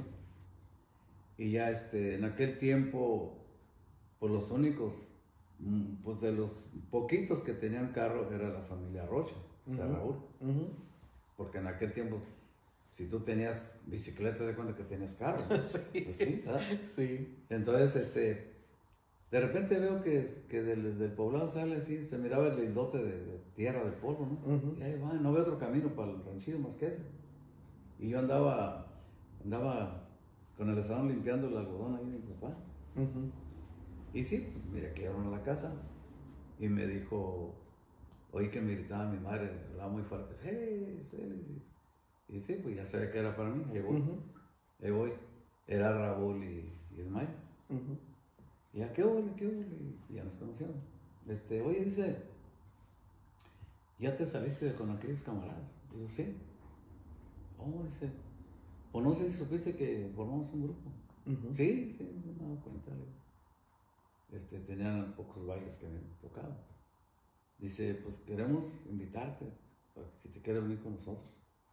Y ya este, en aquel tiempo, pues los únicos, pues de los poquitos que tenían carro era la familia Rocha, o sea, Uh-huh. Raúl. Uh-huh. Porque en aquel tiempo, si tú tenías bicicleta, de cuenta que tenías carro. Sí. Pues sí, ¿verdad? Sí. Entonces, este, de repente veo que, que del, del poblado sale así, se miraba el islote de, de tierra, de polvo, ¿no? Uh-huh. Y ahí va, no veo otro camino para el ranchillo más que ese. Y yo andaba, andaba con el asadón limpiando el algodón ahí de mi papá. Uh-huh. Y sí, pues mira, que llegaron a la casa y me dijo, oí que me gritaba mi madre, hablaba muy fuerte, ¡hey, Félix! Y sí, pues ya sabía que era para mí, ahí voy, Uh-huh. ahí voy. Era Raúl y, y Ismael. Uh-huh. Y ya, ¿qué hubo? ¿Qué hubo? Y ya nos conocieron. Este, oye, dice, ¿ya te saliste con aquellos camaradas? Digo, sí. Oh, dice, pues no sé si supiste que formamos un grupo. Uh-huh. Sí, sí, me he dado cuenta. Le digo. Este, tenían pocos bailes que me tocaban. Dice, pues queremos invitarte, para que si te quieres venir con nosotros.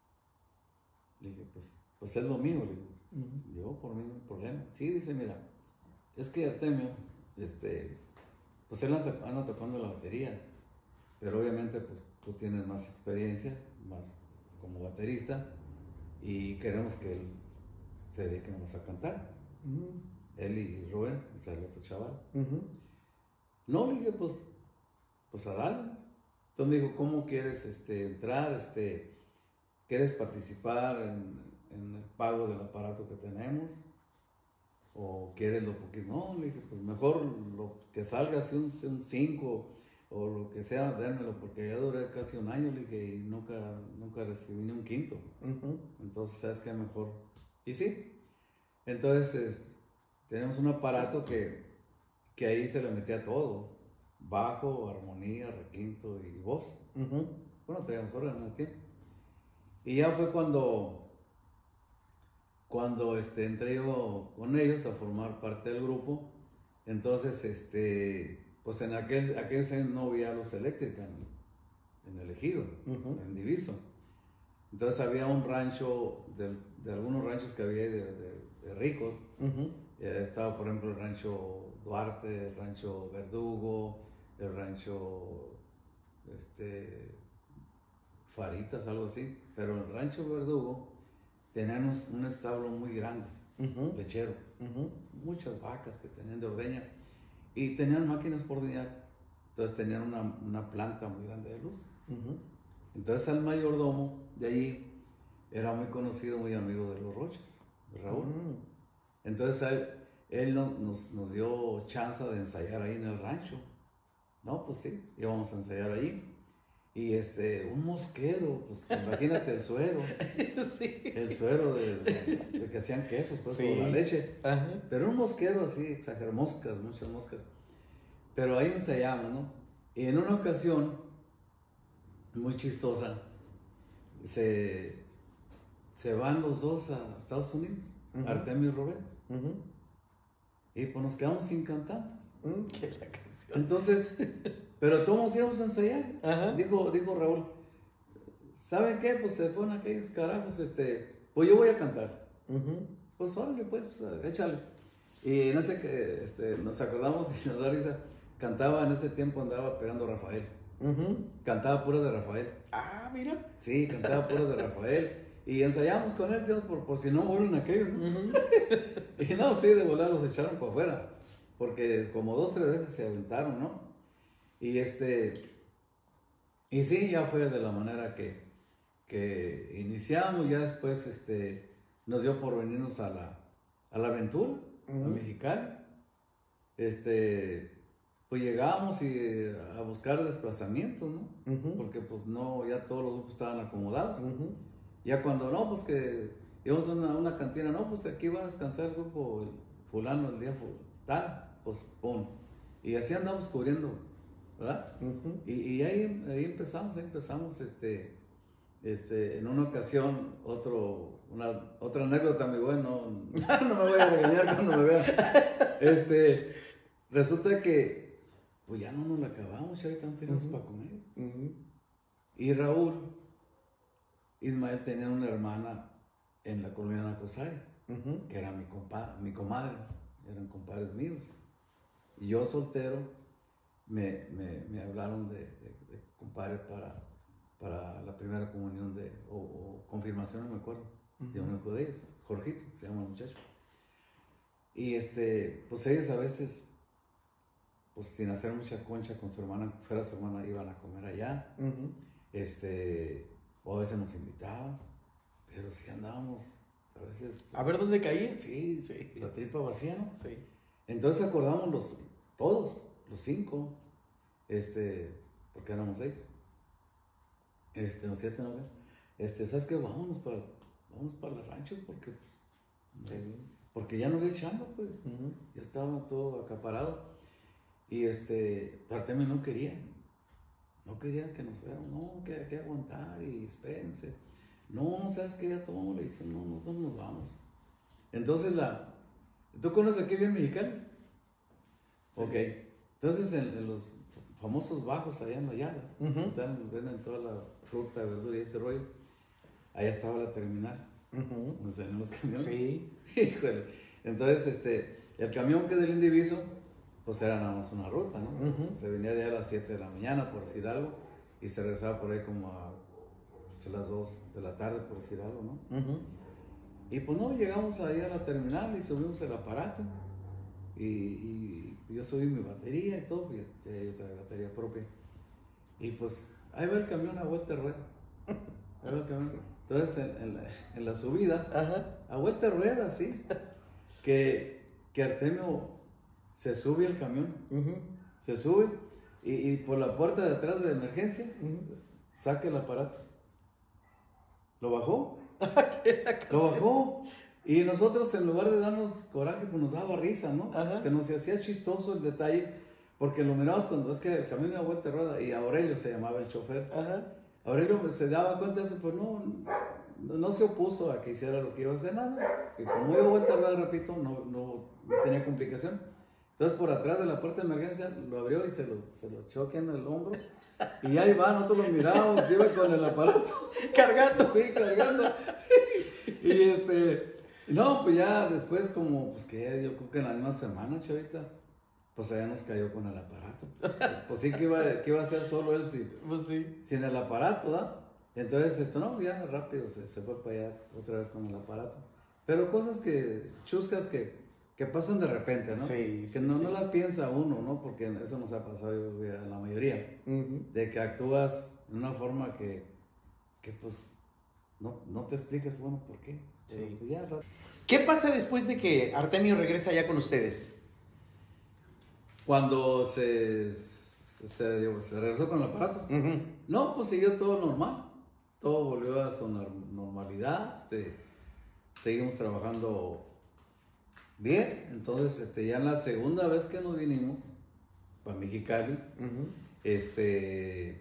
Le dije, pues, pues es lo mío, le digo. Uh-huh. Yo, por mí no hay problema. Sí, dice, mira, es que Artemio, este, pues él anda, anda tocando la batería, pero obviamente pues tú tienes más experiencia, más como baterista, y queremos que él se dedique más a cantar. Uh-huh. Él y Rubén, o sea, el otro chaval. Uh-huh. No, le dije, pues, pues a darle. Entonces me dijo, ¿cómo quieres este, entrar? Este, ¿Quieres participar en, en el pago del aparato que tenemos? ¿O quieres lo poquito? No, le dije, pues mejor lo que salga, así un cinco o lo que sea, dármelo, porque ya duré casi un año, le dije, y nunca, nunca recibí ni un quinto. Uh-huh. Entonces, ¿sabes qué? Mejor. Y sí, entonces es, tenemos un aparato que, que ahí se le metía todo, bajo, armonía, requinto y voz. Uh-huh. Bueno, traíamos órganos de tiempo. Y ya fue cuando, cuando este, entré yo con ellos a formar parte del grupo. Entonces, este, pues en aquel, aquel años no había luz eléctrica en, en el ejido, uh-huh. en Diviso. Entonces había un rancho, de, de algunos ranchos que había de, de, de ricos. Uh-huh. eh, estaba, por ejemplo, el rancho Duarte, el rancho Verdugo, el rancho este, Faritas, algo así. Pero el rancho Verdugo tenían un, un establo muy grande, uh-huh. lechero. Uh-huh. Muchas vacas que tenían de ordeña. Y tenían máquinas por ordeñar. Entonces tenían una, una planta muy grande de luz. Uh-huh. Entonces el mayordomo de allí era muy conocido, muy amigo de los Rochas, de Raúl. Uh-huh. Entonces él, él no, nos, nos dio chance de ensayar ahí en el rancho. No, pues sí, íbamos a ensayar ahí. Y este, un mosquero, pues imagínate el suero. Sí. El suero de, de, de que hacían quesos, pues, sí. Con la leche. Ajá. Pero un mosquero así, exagerado, moscas, muchas moscas. Pero ahí ensayamos, ¿no? Y en una ocasión, muy chistosa, se, se van los dos a Estados Unidos, uh-huh. Artemio y Robert. Uh-huh. Y pues nos quedamos sin cantantes. Uh-huh. ¿Qué es la canción? Entonces, pero todos íbamos a ensayar. Uh-huh. Dijo, dijo Raúl, ¿saben qué? Pues se fueron aquellos carajos, este, pues yo voy a cantar. Uh-huh. Pues órale, pues, pues, échale. Y no sé qué, este, nos acordamos y nos da risa. Cantaba en ese tiempo, andaba pegando a Rafael. Uh-huh. Cantaba puras de Rafael. Ah, mira. Sí, cantaba puras de Rafael. Y ensayamos con él, por, por si no vuelven aquellos, ¿no? Uh-huh. Y no, sí, de volar los echaron para afuera. Porque como dos, tres veces se aventaron, ¿no? Y este, y sí, ya fue de la manera que, que iniciamos. Ya después, este, nos dio por venirnos a la, a la aventura, uh-huh. a Mexicali. Este, pues llegamos y a buscar desplazamientos, ¿no? Uh-huh. Porque pues no, ya todos los grupos estaban acomodados. Uh-huh. Ya cuando no, pues que íbamos a una, una cantina, no, pues aquí va a descansar el grupo fulano el día tal, pues pum. Y así andamos cubriendo, ¿verdad? Uh-huh. y, y ahí, ahí empezamos, ahí empezamos, este, este, en una ocasión, otro, una, otra anécdota muy buena, no, no me voy a regañar cuando me vean. Este, resulta que, pues ya no nos la acabamos, ya ahorita no teníamos uh-huh. para comer. Uh-huh. Y Raúl, Ismael tenía una hermana en la colonia Nacosari, uh-huh. que era mi, compa mi comadre, eran compadres míos. Y yo soltero, me, me, me hablaron de, de, de compadre para, para la primera comunión de, o, o confirmación, no me acuerdo, uh-huh. de un hijo de ellos, Jorgito, se llama el muchacho. Y este, pues ellos a veces, pues sin hacer mucha concha con su hermana, fuera su hermana, iban a comer allá. Uh-huh. Este, o a veces nos invitaban, pero si andábamos, a veces... ¿A ver dónde caía? Sí, sí. La tripa vacía, ¿no? Sí. Entonces acordamos los, todos, los cinco, este, porque éramos seis, este, no siete, ¿no? Este, ¿sabes qué? Vámonos para, vámonos para el rancho, porque, sí. porque ya no había chamba, pues, uh-huh. ya estaba todo acaparado, y este, Artemio no quería, no quería que nos fueran, no, que hay que aguantar, y espérense, no, ¿sabes qué? Ya tomamos la decisión, no, nosotros nos vamos. Entonces la, ¿tú conoces aquí bien Mexicali? Sí. Ok, entonces en, en los famosos bajos allá en la yarda, uh-huh. están, venden toda la fruta, verdura y ese rollo, allá estaba la terminal, uh-huh. donde salían los camiones. Sí. Híjole, entonces este, el camión que es del Indiviso, pues era nada más una ruta, ¿no? Uh-huh. Se venía de ahí a las siete de la mañana, por decir algo, y se regresaba por ahí como a pues, las dos de la tarde, por decir algo, ¿no? Uh-huh. Y pues no, llegamos ahí a la terminal y subimos el aparato, y, y yo subí mi batería y todo, pues yo traía batería propia, y pues ahí va el camión a vuelta de rueda, ahí va el camión. Entonces en, en, la, en la subida, uh-huh. a vuelta de rueda, sí, que que Artemio se sube al camión, Uh-huh. se sube y, y por la puerta de atrás de emergencia Uh-huh. saca el aparato. Lo bajó, lo bajó. Y nosotros, en lugar de darnos coraje, pues nos daba risa, ¿no? Ajá. Se nos hacía chistoso el detalle, porque lo miramos cuando es que el camión da vuelta de rueda, y Aurelio se llamaba el chofer. Ajá. Aurelio se daba cuenta de eso, pues no, no, no se opuso a que hiciera lo que iba a hacer, nada. Y como dio vuelta de rueda, repito, no, no, no tenía complicación. Entonces, por atrás de la puerta de emergencia, lo abrió y se lo, se lo echó aquí en el hombro. Y ahí va, nosotros lo miramos, iba con el aparato. Cargando. Sí, cargando. Y este, no, pues ya después como, pues que yo creo que en la misma semana, chavita, pues allá nos cayó con el aparato. Pues sí que iba, que iba a ser solo él sin, Pues sí. sin el aparato, ¿verdad? Entonces, esto, no, ya rápido se, se fue para allá otra vez con el aparato. Pero cosas que, chuscas que, que pasan de repente, ¿no? Sí, que sí, no, sí. no las piensa uno, ¿no? Porque eso nos ha pasado yo creo, a la mayoría. Uh-huh. De que actúas de una forma que, que pues, no, no te explicas, bueno, ¿por qué? Pero, Sí. pues ya, rápido. ¿Qué pasa después de que Artemio regresa ya con ustedes? Cuando se, se, se regresó con el aparato, Uh-huh. no, pues siguió todo normal. Todo volvió a su nor- normalidad. Este, seguimos trabajando bien. Entonces, este, ya en la segunda vez que nos vinimos para Mexicali, Uh-huh. este,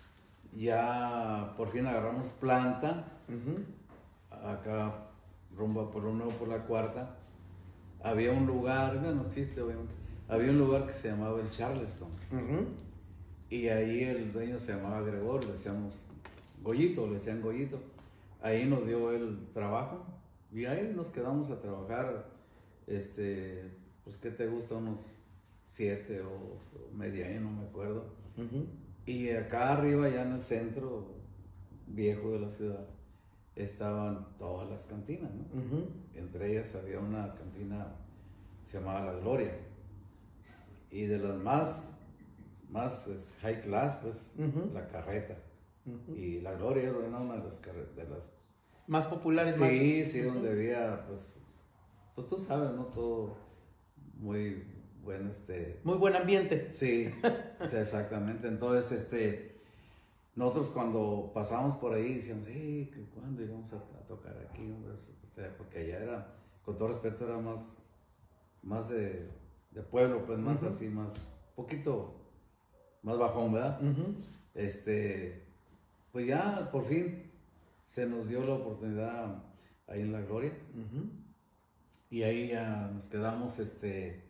ya por fin agarramos planta. Uh-huh. Acá rumbo a Pueblo Nuevo por la cuarta. Había un lugar, bueno, existe obviamente. Había un lugar que se llamaba el Charleston. Uh-huh. Y ahí el dueño se llamaba Gregorio, le decíamos Goyito, le decían Goyito. Ahí nos dio el trabajo y ahí nos quedamos a trabajar, este, pues ¿qué te gusta? Unos siete o, o media año, no me acuerdo. Uh-huh. Y acá arriba, ya en el centro viejo de la ciudad, estaban todas las cantinas, ¿no? Uh-huh. Entre ellas había una cantina que se llamaba La Gloria. Y de las más, más este, high class, pues, Uh-huh. La Carreta. Uh-huh. Y La Gloria era una de las carretas, de las... Más populares, Sí, más. sí, donde había, pues, pues tú sabes, ¿no? Todo muy bueno, este... Muy buen ambiente. Sí, sí, exactamente. Entonces, este, nosotros cuando pasamos por ahí decíamos, hey, ¿cuándo íbamos a, a tocar aquí? Hombre? O sea, porque allá era, con todo respeto, era más, más de, de pueblo, pues más Uh-huh. así, más, poquito más bajón, ¿verdad? Uh-huh. Este, pues ya por fin se nos dio la oportunidad ahí en La Gloria. Uh-huh. Y ahí ya nos quedamos, este,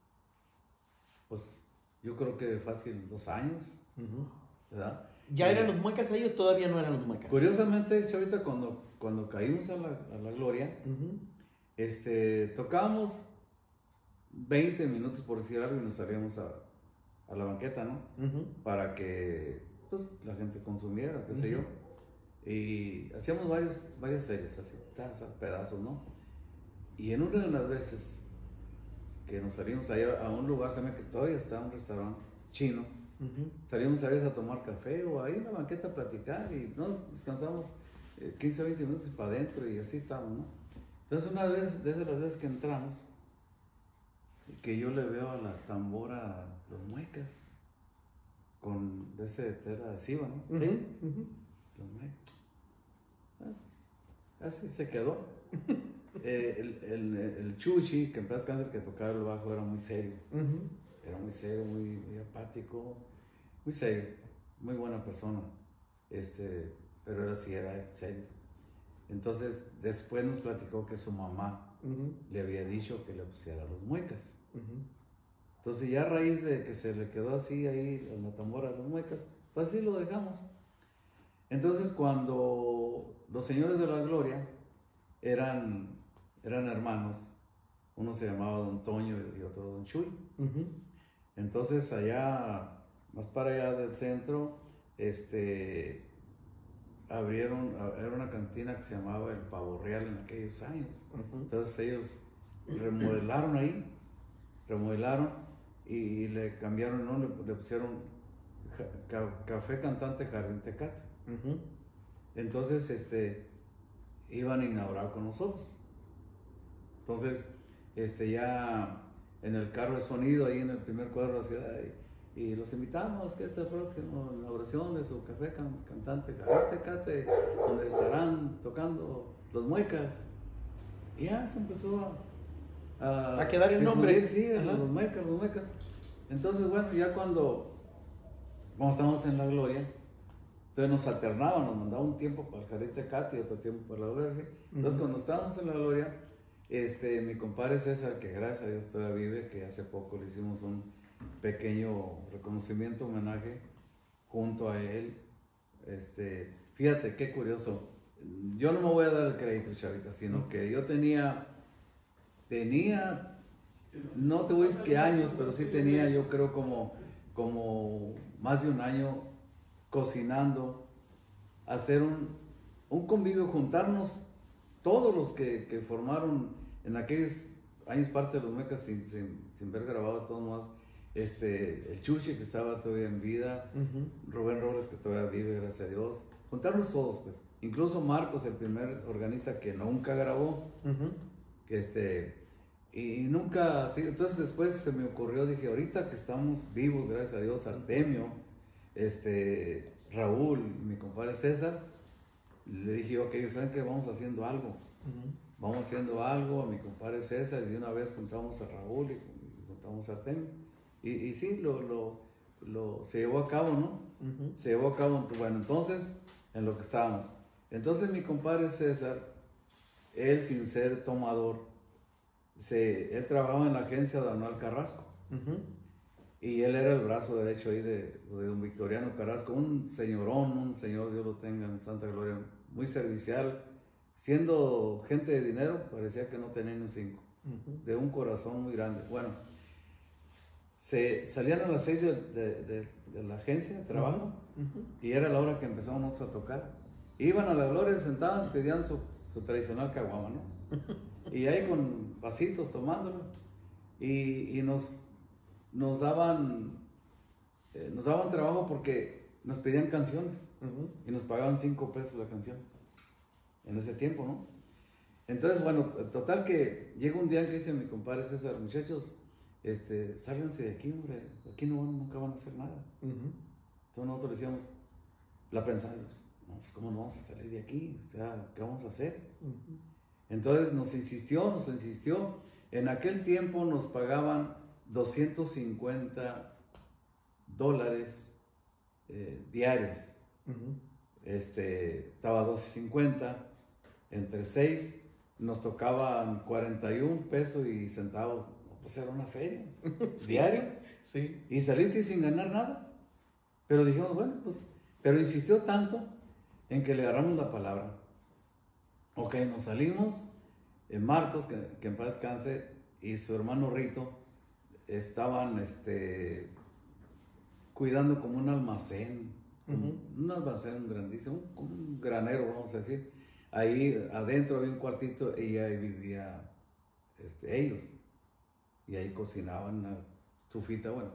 pues yo creo que fácil dos años, Uh-huh. ¿verdad? ¿Ya Y, eran los muecas ahí o todavía no eran los muecas? Curiosamente, chavita, cuando, cuando caímos a la, a la Gloria, Uh-huh. este, tocábamos veinte minutos por decir algo y nos salíamos a, a la banqueta, ¿no? Uh-huh. Para que, pues, la gente consumiera, qué sé yo. Ujú. Y hacíamos varios, varias series, así, tazas, pedazos, ¿no? Y en una de las veces que nos salimos allá a un lugar, se me que todavía está un restaurante chino, Uh-huh. salimos a veces a tomar café o ahí en la banqueta a platicar y nos descansamos eh, quince, veinte minutos para adentro y así estábamos, ¿no? Entonces una vez, desde las veces que entramos, que yo le veo a la tambora Los Muecas, con de ese tela adhesiva, ¿no? Uh-huh. Sí. Uh-huh. Los Muecas. Ah, pues, así se quedó. Eh, el, el, el Chuchi, que en paz cáncer, que tocaba el bajo, era muy serio. Uh-huh. Era muy serio, muy, muy apático, muy serio, muy buena persona. Este, pero era así, era serio. Entonces, después nos platicó que su mamá Uh-huh. le había dicho que le pusiera Los Muecas. Uh-huh. Entonces, ya a raíz de que se le quedó así ahí en la tambora Los Muecas, pues así lo dejamos. Entonces, cuando los señores de la Gloria eran, eran hermanos, uno se llamaba Don Toño y otro Don Chuy. Uh-huh. Entonces, allá, más para allá del centro, este, abrieron, era una cantina que se llamaba El Pavo Real en aquellos años. Uh-huh. Entonces, ellos remodelaron ahí, remodelaron y le cambiaron, ¿no? Le, le pusieron ja, ca, Café Cantante Jardín Tecate. Uh-huh. Entonces, este, iban a inaugurar con nosotros. Entonces, este, ya en el carro de sonido, ahí en el primer cuadro de la ciudad, y, y los invitamos que esta próxima inauguración de su café can, cantante, Cate Cate, donde estarán tocando los Muecas. Y ya se empezó a, a, a quedar el nombre. Sí, los Muecas, los Muecas. Entonces, bueno, ya cuando, cuando estábamos en la Gloria, entonces nos alternaban, nos mandaba un tiempo para el Jarite Cate y otro tiempo para la Gloria. ¿Sí? Entonces, uh-huh. cuando estábamos en la Gloria, este, mi compadre César, que gracias a Dios todavía vive, que hace poco le hicimos un pequeño reconocimiento, homenaje junto a él. Este, fíjate qué curioso. Yo no me voy a dar el crédito, chavita, sino que yo tenía, tenía, no te voy a decir qué años, pero sí tenía, yo creo como, como más de un año cocinando, hacer un, un convivio, juntarnos todos los que, que formaron en aquellos años parte de los Muecas sin, sin, sin ver grabado de todos modos, este, el Chuchi que estaba todavía en vida, uh-huh. Rubén Robles que todavía vive, gracias a Dios, juntarnos todos pues, incluso Marcos, el primer organista que nunca grabó, uh-huh. que este, y nunca, sí, entonces después se me ocurrió, dije, ahorita que estamos vivos, gracias a Dios, Artemio, este, Raúl y mi compadre César, le dije, ok, ¿saben qué? Vamos haciendo algo, uh-huh. vamos haciendo algo, a mi compadre César, y de una vez juntamos a Raúl y, y juntamos a Artemio, y, y sí, lo, lo, lo, se llevó a cabo, ¿no? Uh-huh. Se llevó a cabo, bueno, entonces, en lo que estábamos. Entonces mi compadre César, él sin ser tomador, se, él trabajaba en la agencia de Anual Carrasco, uh-huh. y él era el brazo derecho ahí de, de don Victoriano Carrasco, un señorón, un señor, Dios lo tenga en santa gloria, muy servicial, siendo gente de dinero, parecía que no tenía ni un cinco, uh-huh. de un corazón muy grande. Bueno, se salían a las seis de, de, de, de la agencia de trabajo, uh-huh. y era la hora que empezamos a tocar. Iban a la Gloria, sentaban, pedían su, su tradicional caguama, ¿no? Y ahí con vasitos tomándolo, y, y nos, nos daban eh, nos daban trabajo porque nos pedían canciones, uh-huh. y nos pagaban cinco pesos la canción en ese tiempo, ¿no? Entonces, bueno, total que llega un día que dice mi compadre César, muchachos, este, sálganse de aquí, hombre, aquí no van, nunca van a hacer nada. Uh-huh. Entonces nosotros decíamos, la pensamos, no, pues cómo no vamos a salir de aquí, o sea, ¿qué vamos a hacer? Uh-huh. Entonces nos insistió, nos insistió, en aquel tiempo nos pagaban doscientos cincuenta dólares eh, diarios, uh-huh. este, estaba doce cincuenta, entre seis nos tocaban cuarenta y un pesos y centavos, pues era una feria, sí. diario, sí. y saliste sin ganar nada, pero dijimos, bueno, pues, pero insistió tanto en que le agarramos la palabra. Ok, nos salimos, eh, Marcos, que, que en paz descanse, y su hermano Rito, estaban, este, cuidando como un almacén, como uh-huh. un almacén grandísimo, como un granero, vamos a decir. Ahí adentro había un cuartito y ahí vivía este, ellos. Y ahí cocinaban una estufita, bueno.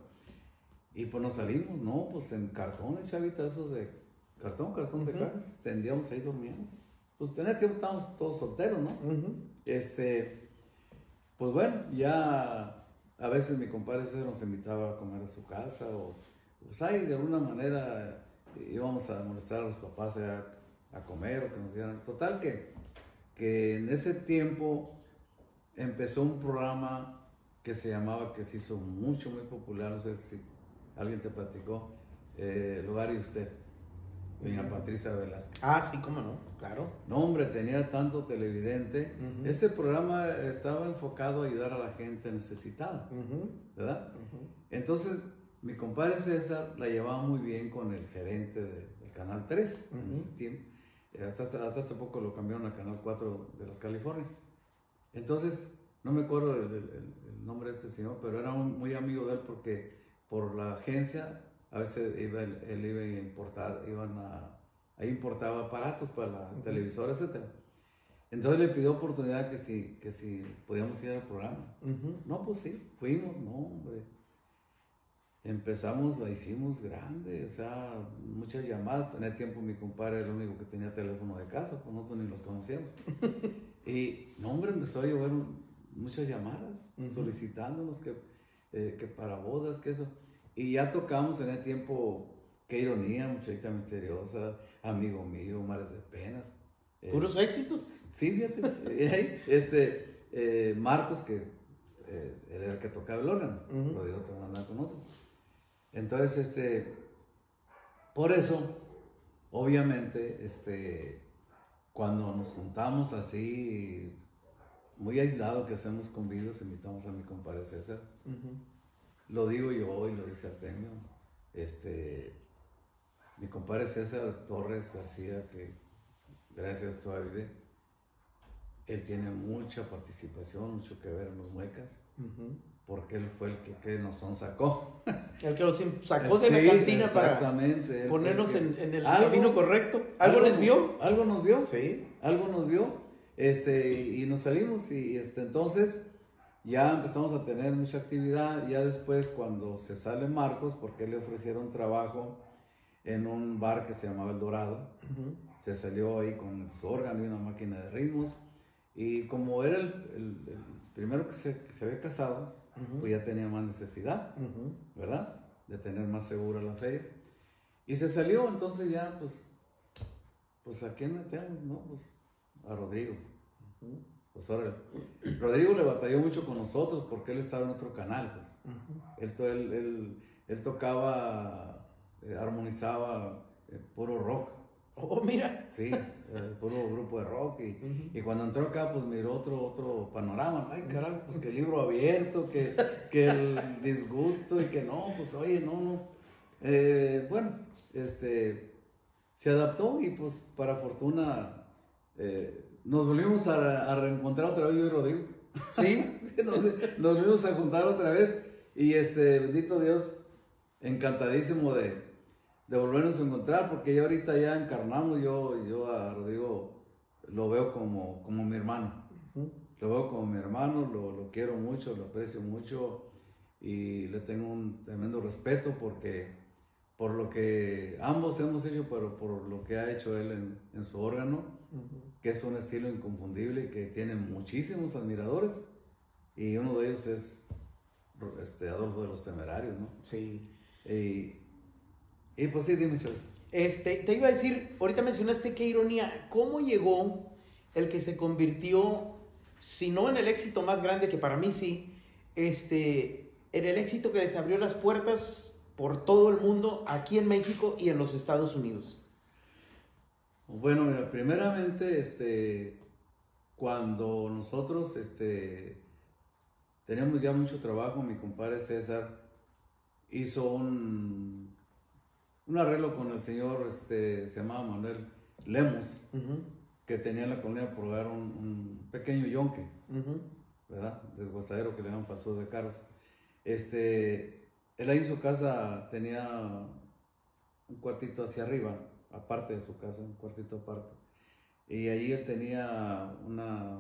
Y pues nos salimos, no, pues en cartones, chavita, esos de cartón, cartón uh-huh. de cajas, tendíamos ahí, dormíamos. Pues tenía tiempo, estábamos todos solteros, ¿no? Uh-huh. Este, pues bueno, ya a veces mi compadre se nos invitaba a comer a su casa, o pues ahí de alguna manera íbamos a molestar a los papás a, a comer o que nos dieran. Total que, que en ese tiempo empezó un programa que se llamaba, que se hizo mucho, muy popular, no sé si alguien te platicó, eh, El Hogar y Usted, doña uh-huh. Patricia Velázquez. Ah, sí, cómo no, claro. No, hombre, tenía tanto televidente. Uh-huh. Ese programa estaba enfocado a ayudar a la gente necesitada, uh-huh. ¿verdad? Uh-huh. Entonces, mi compadre César la llevaba muy bien con el gerente de, del Canal tres, uh-huh. en ese tiempo. Hasta, hasta hace poco lo cambiaron a Canal cuatro de las Californias. Entonces, no me acuerdo el, el, el nombre de este señor, pero era un, muy amigo de él porque por la agencia a veces iba, él, él iba a importar, iban a, ahí importaba aparatos para la uh-huh. televisora, etcétera. Entonces le pidió oportunidad que si, que si podíamos ir al programa. Uh-huh. No, pues sí, fuimos, no, hombre. Empezamos, la hicimos grande, o sea, muchas llamadas. En el tiempo mi compadre era el único que tenía teléfono de casa, pues nosotros ni los conocíamos. Y, no, hombre, empezó a llover muchas llamadas Uh-huh. solicitándonos que, eh, que para bodas, que eso. Y ya tocamos en el tiempo Qué Ironía, Muchachita Misteriosa, Amigo Mío, Mares de Penas. Eh, ¿Puros éxitos? Sí, fíjate. Y ahí, este, eh, Marcos, que eh, era el que tocaba el órgano, Uh-huh. Rodrigo te mandaba con otros. Entonces, este, por eso, obviamente, este, cuando nos juntamos así, muy aislado que hacemos convivios, invitamos a mi compadre César. Uh-huh. Lo digo yo y lo dice Artemio. Este, mi compadre César Torres García, que gracias a Dios todavía vive, él tiene mucha participación, mucho que ver en los muecas, Uh-huh. porque él fue el que, que nos sacó. El que los sacó de Sí, la cantina para exactamente, él ponernos fue el que- en, en el Algo- camino correcto. ¿Algo, les nos- vio? Algo nos vio. Sí. Algo nos vio. Este, y nos salimos y este, entonces ya empezamos a tener mucha actividad. Ya después, cuando se sale Marcos, porque le ofrecieron trabajo en un bar que se llamaba El Dorado, Uh-huh. se salió ahí con su órgano y una máquina de ritmos. Y como era el, el- el primero que se, que se había casado, Uh-huh. pues ya tenía más necesidad, Uh-huh. ¿verdad? De tener más segura la feria. Y se salió, entonces ya, pues, pues ¿a quién metemos? No, pues a Rodrigo. Uh-huh. Pues ahora, Rodrigo le batalló mucho con nosotros porque él estaba en otro canal, pues. Uh-huh. Él, to- él, él, él tocaba, eh, armonizaba eh, puro rock, Oh, mira. sí, eh, puro grupo de rock. Y, Uh-huh. y cuando entró acá, pues miró otro, otro panorama. Ay, carajo, pues que el libro abierto, que, que el disgusto y que no, pues oye, no, no. Eh, bueno, este, se adaptó y pues para fortuna eh, nos volvimos a, a reencontrar otra vez yo y Rodrigo. Sí. Sí, nos, nos volvimos a juntar otra vez y este, bendito Dios, encantadísimo de, de volvernos a encontrar porque ya ahorita ya encarnamos, yo, yo a Rodrigo lo veo como, como mi hermano. Uh-huh. Lo veo como mi hermano, lo, lo quiero mucho, lo aprecio mucho y le tengo un tremendo respeto porque por lo que ambos hemos hecho, pero por lo que ha hecho él en, en su órgano, Uh-huh. que es un estilo inconfundible y que tiene muchísimos admiradores y uno de ellos es este, Adolfo de los Temerarios, ¿no? Sí. Y, y pues sí, dime, Choy. Este, te iba a decir, ahorita mencionaste Qué Ironía, ¿cómo llegó el que se convirtió, si no en el éxito más grande, que para mí sí, este, en el éxito que les abrió las puertas por todo el mundo, aquí en México y en los Estados Unidos? Bueno, mira, primeramente, este, cuando nosotros este, teníamos ya mucho trabajo, mi compadre César hizo un, un arreglo con el señor, este, se llamaba Manuel Lemos, Uh-huh. que tenía en la colonia por dar un, un pequeño yonque, Uh-huh. ¿verdad? Desguazadero que le llaman paso de carros. Este, él ahí en su casa tenía un cuartito hacia arriba, aparte de su casa, un cuartito aparte. Y ahí él tenía una,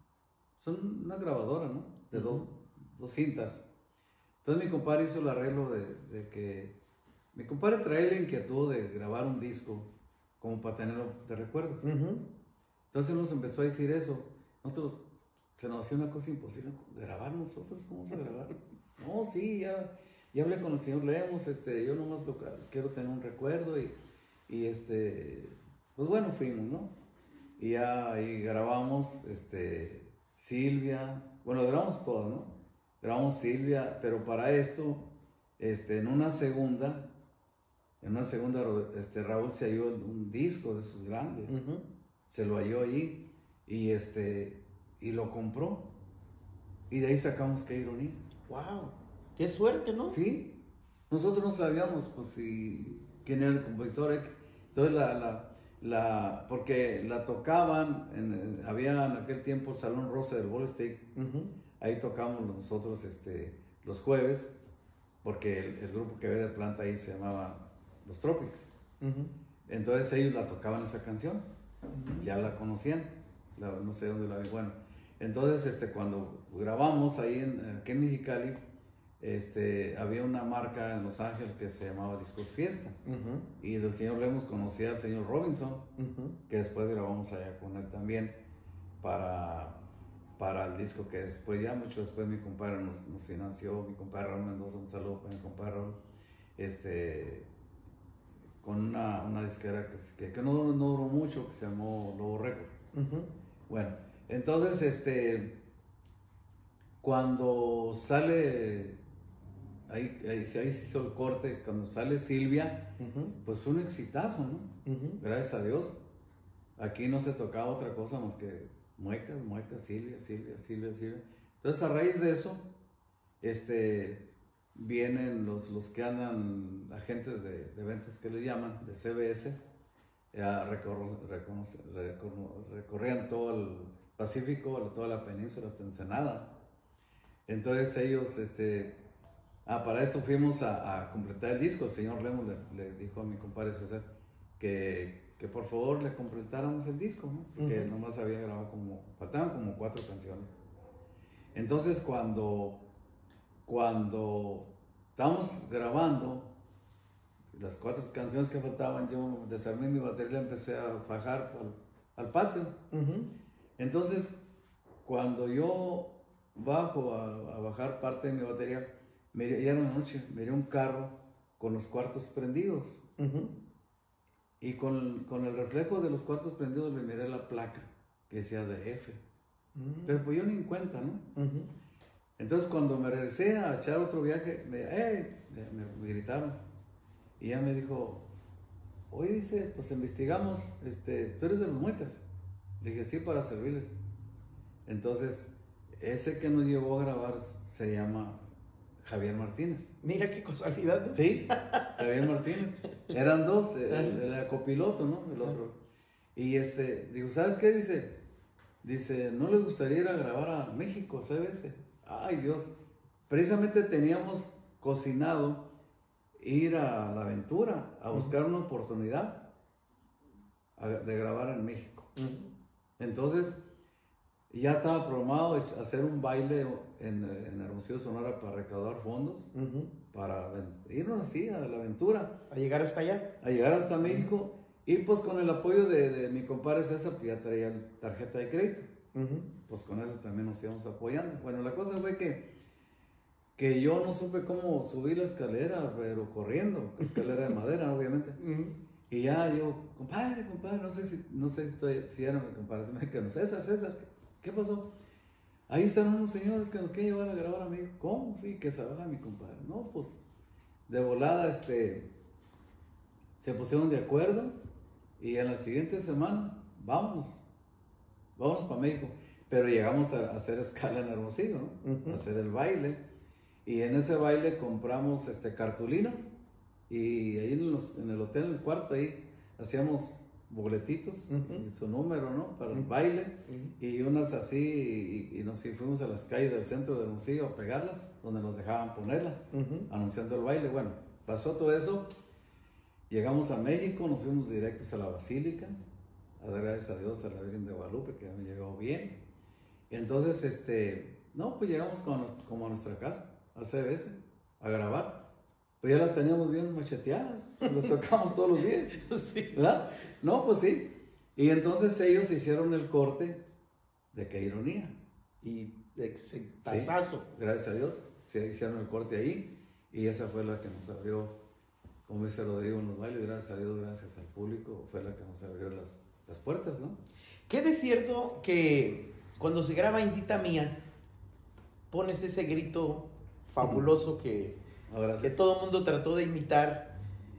son una grabadora, ¿no? De Uh-huh. dos, dos cintas. Entonces mi compadre hizo el arreglo de, de que, mi compadre trae la inquietud de grabar un disco como para tenerlo de recuerdo. Uh-huh. Entonces él nos empezó a decir eso. Nosotros, se nos hacía una cosa imposible, grabar nosotros, ¿cómo vamos a grabar? No, sí, ya, ya hablé con el señor Lemos, este, yo nomás lo, quiero tener un recuerdo y, y este, pues bueno, fuimos, ¿no? Y ya ahí grabamos, este, Silvia, bueno, grabamos todo, ¿no? Grabamos Silvia, pero para esto, este, en una segunda, en una segunda, este, Raúl se halló un disco de sus grandes, Uh-huh. se lo halló allí y este, y lo compró y de ahí sacamos Qué Ironía. Wow, qué suerte, ¿no? Sí, nosotros no sabíamos pues si quién era el compositor X. Entonces la, la, la porque la tocaban, en, en- había en aquel tiempo el Salón Rosa del Ball State, Uh-huh. ahí tocamos nosotros este, los jueves, porque el, el grupo que había de planta ahí se llamaba Los Tropics. Uh-huh. Entonces ellos la tocaban esa canción, Uh-huh. ya la conocían, la- no sé dónde la vi, bueno. Entonces este, cuando grabamos ahí en, aquí en Mexicali, este, había una marca en Los Ángeles que se llamaba Discos Fiesta. Uh-huh. Y del señor Lemos conocía al señor Robinson, Uh-huh. que después grabamos allá con él también para, para el disco que después, ya mucho después, mi compadre nos, nos financió, mi compadre Raúl Mendoza, un saludo para mi compadre Raúl, este, con una, una disquera que, que, que no, no duró mucho, que se llamó Lobo Record. Uh-huh. Bueno, entonces, este, cuando sale, ahí, ahí, ahí se hizo el corte, cuando sale Silvia, uh-huh. pues fue un exitazo, ¿no? Uh-huh. Gracias a Dios. Aquí no se tocaba otra cosa más que muecas, muecas, Silvia, Silvia, Silvia, Silvia. Entonces, a raíz de eso, este, vienen los, los que andan, agentes de, de ventas que le llaman, de C B S, eh, recor, recor, recor, recorrían todo el Pacífico, toda la península, hasta Ensenada. Entonces ellos, este, ah, para esto fuimos a, a completar el disco. El señor Lemos le, le dijo a mi compadre César que, que por favor le completáramos el disco, ¿no? Porque uh-huh. nomás había grabado como, faltaban como cuatro canciones. Entonces cuando, cuando estábamos grabando las cuatro canciones que faltaban, yo desarmé mi batería y la empecé a fajar al, al patio. Uh-huh. Entonces, cuando yo bajo a, a bajar parte de mi batería, miré, ya era una noche, miré un carro con los cuartos prendidos. Uh-huh. Y con, con el reflejo de los cuartos prendidos le miré la placa que decía D F. Uh-huh. Pero pues yo ni en cuenta, ¿no? Uh-huh. Entonces, cuando me regresé a echar otro viaje, me, hey, me, me gritaron. Y ella me dijo, oye, dice, pues investigamos, este, ¿tú eres de los Muecas? Le dije, sí, para servirles. Entonces, ese que nos llevó a grabar se llama Javier Martínez. Mira qué casualidad, ¿no? Sí, Javier Martínez. Eran dos, el, el copiloto, ¿no? El otro. Y este, digo, ¿sabes qué? Dice, dice, ¿no les gustaría ir a grabar a México, C B S? Ay, Dios. Precisamente teníamos cocinado ir a la aventura, a buscar uh-huh. una oportunidad de grabar en México. Uh-huh. Entonces, ya estaba programado hacer un baile en, en Hermosillo, Sonora, para recaudar fondos, uh-huh. para irnos así a la aventura. A llegar hasta allá. A llegar hasta México. Uh-huh. Y pues con el apoyo de, de mi compadre César, pues ya traía tarjeta de crédito. Uh-huh. Pues con eso también nos íbamos apoyando. Bueno, la cosa fue que que yo no supe cómo subir la escalera, pero corriendo, escalera de madera, obviamente. Uh-huh. Y ya yo, compadre, compadre, no sé si, no sé si, estoy, si era mi compadre, se me dijo, César, César, ¿qué pasó? Ahí están unos señores que nos quieren llevar a grabar a mí. ¿Cómo? Sí, que se baja mi compadre. No, pues, de volada, este, se pusieron de acuerdo, y en la siguiente semana, vámonos, vámonos para México. Pero llegamos a, a hacer escala en Hermosillo, ¿no? Uh-huh. A hacer el baile. Y en ese baile compramos este, cartulinas, y ahí en, los, en el hotel, en el cuarto, ahí hacíamos boletitos, uh-huh. y su número, ¿no? Para uh-huh. el baile, uh-huh. y unas así, y, y nos fuimos a las calles del centro de Hermosillo a pegarlas, donde nos dejaban ponerla, uh-huh. anunciando el baile. Bueno, pasó todo eso, llegamos a México, nos fuimos directos a la Basílica, a dar gracias a Dios, a la Virgen de Guadalupe, que me llegó bien. Y entonces, este, no, pues llegamos como a, como a nuestra casa, a C B S, a grabar. Pues ya las teníamos bien macheteadas, las tocamos todos los días, sí. ¿Verdad? No, pues sí. Y entonces ellos hicieron el corte de Qué Ironía. Y exitazazo. Sí, gracias a Dios, se hicieron el corte ahí, y esa fue la que nos abrió, como dice Rodrigo en los bailes, gracias a Dios, gracias al público, fue la que nos abrió las, las puertas, ¿no? ¿Qué de cierto que cuando se graba Indita Mía, pones ese grito fabuloso que, oh, que todo el mundo trató de imitar,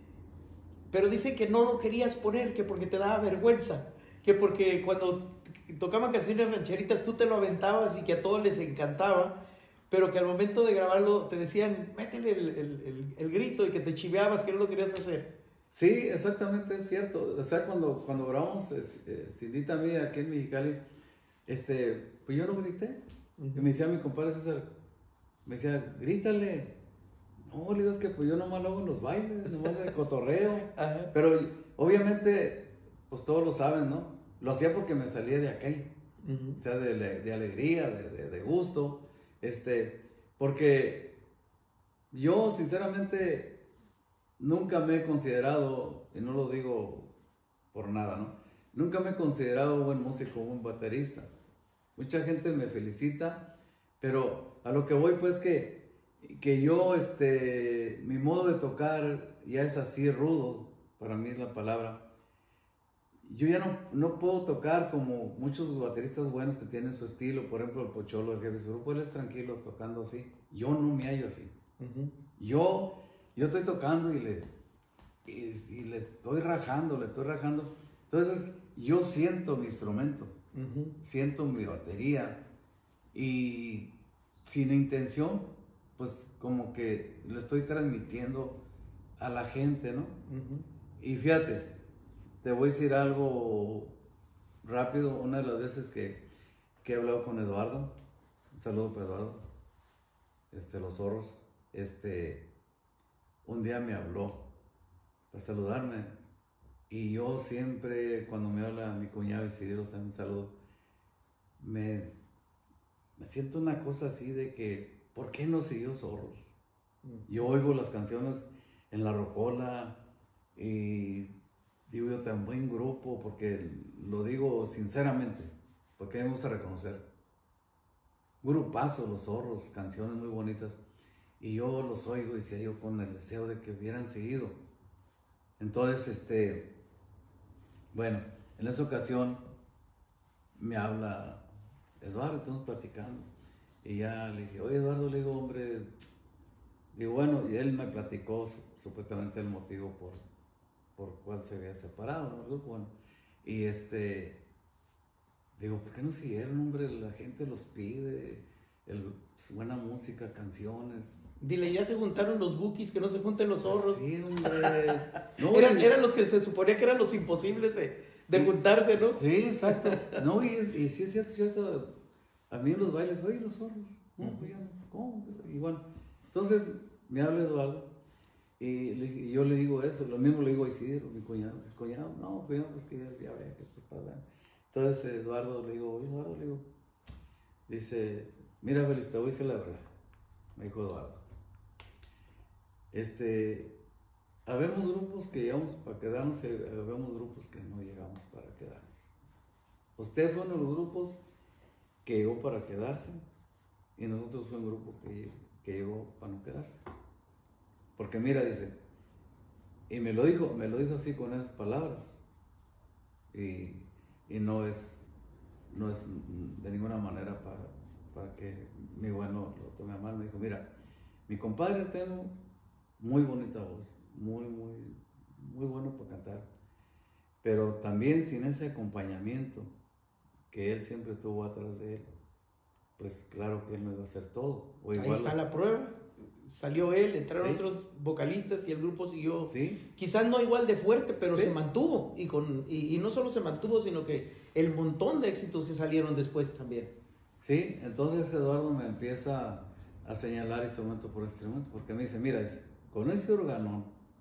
pero dicen que no lo querías poner, que porque te daba vergüenza, que porque cuando tocaban canciones rancheritas tú te lo aventabas y que a todos les encantaba, pero que al momento de grabarlo te decían, métele el, el, el, el grito, y que te chiveabas, que no lo querías hacer. Sí, exactamente, es cierto. O sea, cuando, cuando grabamos este, Indita Mía aquí en Mexicali, este, pues yo no grité. Uh-huh. Y me decía mi compadre César, me decía, grítale. No, le digo, es que pues yo nomás lo hago en los bailes, nomás de cotorreo. Uh-huh. Pero obviamente, pues todos lo saben, ¿no? Lo hacía porque me salía de aquello. Uh-huh. O sea, de, de alegría, de, de, de gusto. Este, porque yo, sinceramente, nunca me he considerado, y no lo digo por nada, ¿no? Nunca me he considerado buen músico, buen baterista. mucha gente me felicita, pero a lo que voy pues que, que yo, este, mi modo de tocar ya es así rudo, para mí es la palabra. Yo ya no, no puedo tocar como muchos bateristas buenos que tienen su estilo, por ejemplo el Pocholo, el Jefe Surruco, él es tranquilo tocando así. Yo no me hallo así. Uh-huh. Yo, yo estoy tocando y le, y, y le estoy rajando, le estoy rajando. Entonces yo siento mi instrumento, uh-huh. siento mi batería y sin intención, pues como que lo estoy transmitiendo a la gente, ¿no? Uh-huh. Y fíjate, te voy a decir algo rápido. Una de las veces que, que he hablado con Eduardo, un saludo para Eduardo, este, Los Zorros, este, un día me habló para saludarme. Y yo siempre, cuando me habla mi cuñado Isidro, también saludo, me, me siento una cosa así de que, ¿por qué no siguió Zorros? Mm. Yo oigo las canciones en la rocola y digo yo, tan buen grupo, porque lo digo sinceramente, porque a mí me gusta reconocer. Grupazo, Los Zorros, canciones muy bonitas. Y yo los oigo, decía yo, con el deseo de que hubieran seguido. Entonces, este, bueno, en esa ocasión me habla Eduardo, estamos platicando. Y ya le dije, oye Eduardo, le digo, hombre, digo, bueno, y él me platicó supuestamente el motivo por, por cuál se había separado, ¿no? Bueno, y este, digo, ¿por qué no siguieron, hombre? La gente los pide, el, buena música, canciones. Dile, ya se juntaron los Bukis, que no se junten los Zorros. Sí, hombre. No, eran, y, eran los que se suponía que eran los imposibles de, de y, juntarse, ¿no? Sí, exacto. No, y, y sí es cierto, cierto. A mí en los bailes, oye, los Zorros. No, uh-huh. ya, ¿cómo? Y bueno, entonces me habla Eduardo y, le, y yo le digo eso. Lo mismo le digo a Isidro, mi cuñado. Mi cuñado, no, pues, pues que ya, ya vea que pues para. Entonces Eduardo le digo, oye, Eduardo, le digo, dice, mira, Feliz, te voy a decir la verdad. Me dijo Eduardo. Este, habemos grupos que llegamos para quedarnos y habemos grupos que no llegamos para quedarnos. Usted fue uno de los grupos que llegó para quedarse y nosotros fue un grupo que, que llegó para no quedarse. Porque mira, dice, y me lo dijo, me lo dijo así con esas palabras y, y no es, no es de ninguna manera para, para que mi bueno lo tome a mal. Me dijo, mira, mi compadre tengo muy bonita voz, muy, muy, muy bueno para cantar, pero también sin ese acompañamiento que él siempre tuvo atrás de él, pues claro que él no iba a hacer todo. O igual ahí está los... la prueba, salió él, entraron ¿Sí? otros vocalistas y el grupo siguió, ¿Sí? Quizás no igual de fuerte, pero ¿Sí? se mantuvo, y, con, y, y no solo se mantuvo, sino que el montón de éxitos que salieron después también. Sí, entonces Eduardo me empieza a señalar instrumento por instrumento, porque me dice, mira, dice, con ese organón,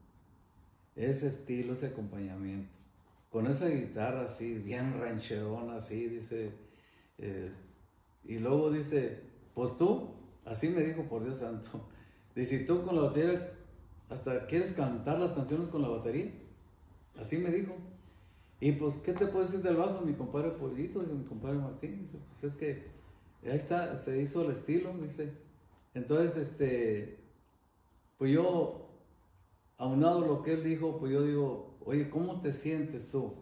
ese estilo, ese acompañamiento, con esa guitarra así, bien rancherona, así, dice, eh, y luego dice, pues tú, así me dijo, por Dios santo, dice, tú con la batería, hasta quieres cantar las canciones con la batería, así me dijo, y pues, ¿qué te puedo decir del bajo? Mi compadre Pollito, dice, mi compadre Martín, dice, pues es que, ahí está, se hizo el estilo, dice, entonces, este, pues yo, aunado lo que él dijo, pues yo digo, oye, ¿cómo te sientes tú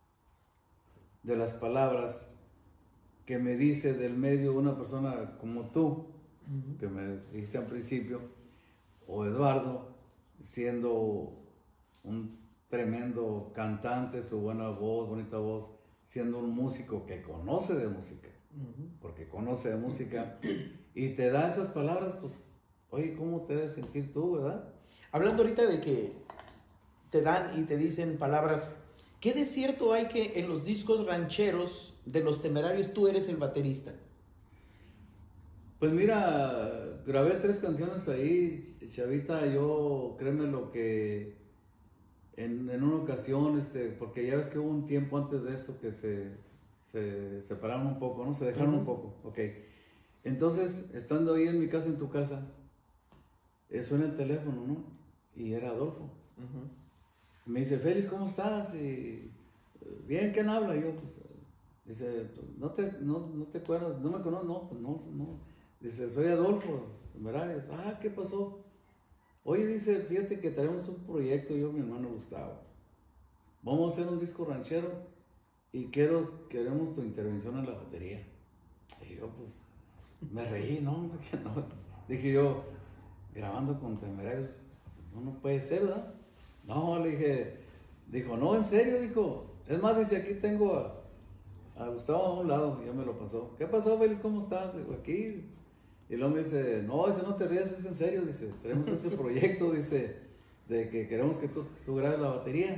de las palabras que me dice del medio una persona como tú, uh-huh. que me dijiste al principio, o Eduardo, siendo un tremendo cantante, su buena voz, bonita voz, siendo un músico que conoce de música, uh-huh. porque conoce de música, y te da esas palabras, pues, oye, ¿cómo te debes sentir tú, verdad? Hablando ahorita de que te dan y te dicen palabras, ¿qué de cierto hay que en los discos rancheros de Los Temerarios tú eres el baterista? Pues mira, grabé tres canciones ahí, chavita, yo, créeme lo que en, en una ocasión, este, porque ya ves que hubo un tiempo antes de esto que se, se separaron un poco, ¿no? Se dejaron uh-huh. un poco, ok. Entonces, estando ahí en mi casa, en tu casa, eh, suena el teléfono, ¿no? Y era Adolfo. Uh-huh. Me dice, Félix, ¿cómo estás? Y, bien, ¿quién habla? Y yo, pues, Dice, pues, ¿no te, no, no te acuerdas? ¿No me conoces? No, pues no, no. Dice, soy Adolfo Temerarios. Ah, ¿qué pasó? Oye, dice, fíjate que tenemos un proyecto, yo y mi hermano Gustavo. Vamos a hacer un disco ranchero y quiero, queremos tu intervención en la batería. Y yo, pues, me reí, ¿no? no. Dije yo, grabando con Temerarios, no, no puede ser, ¿verdad? No, le dije, dijo, no, en serio, dijo. Es más, dice, aquí tengo a, a Gustavo a un lado, ya me lo pasó. ¿Qué pasó, Félix? ¿Cómo estás? Digo, aquí. Y luego me dice, no, ese no te rías, es en serio, dice, tenemos ese proyecto, dice, de que queremos que tú, tú grabes la batería.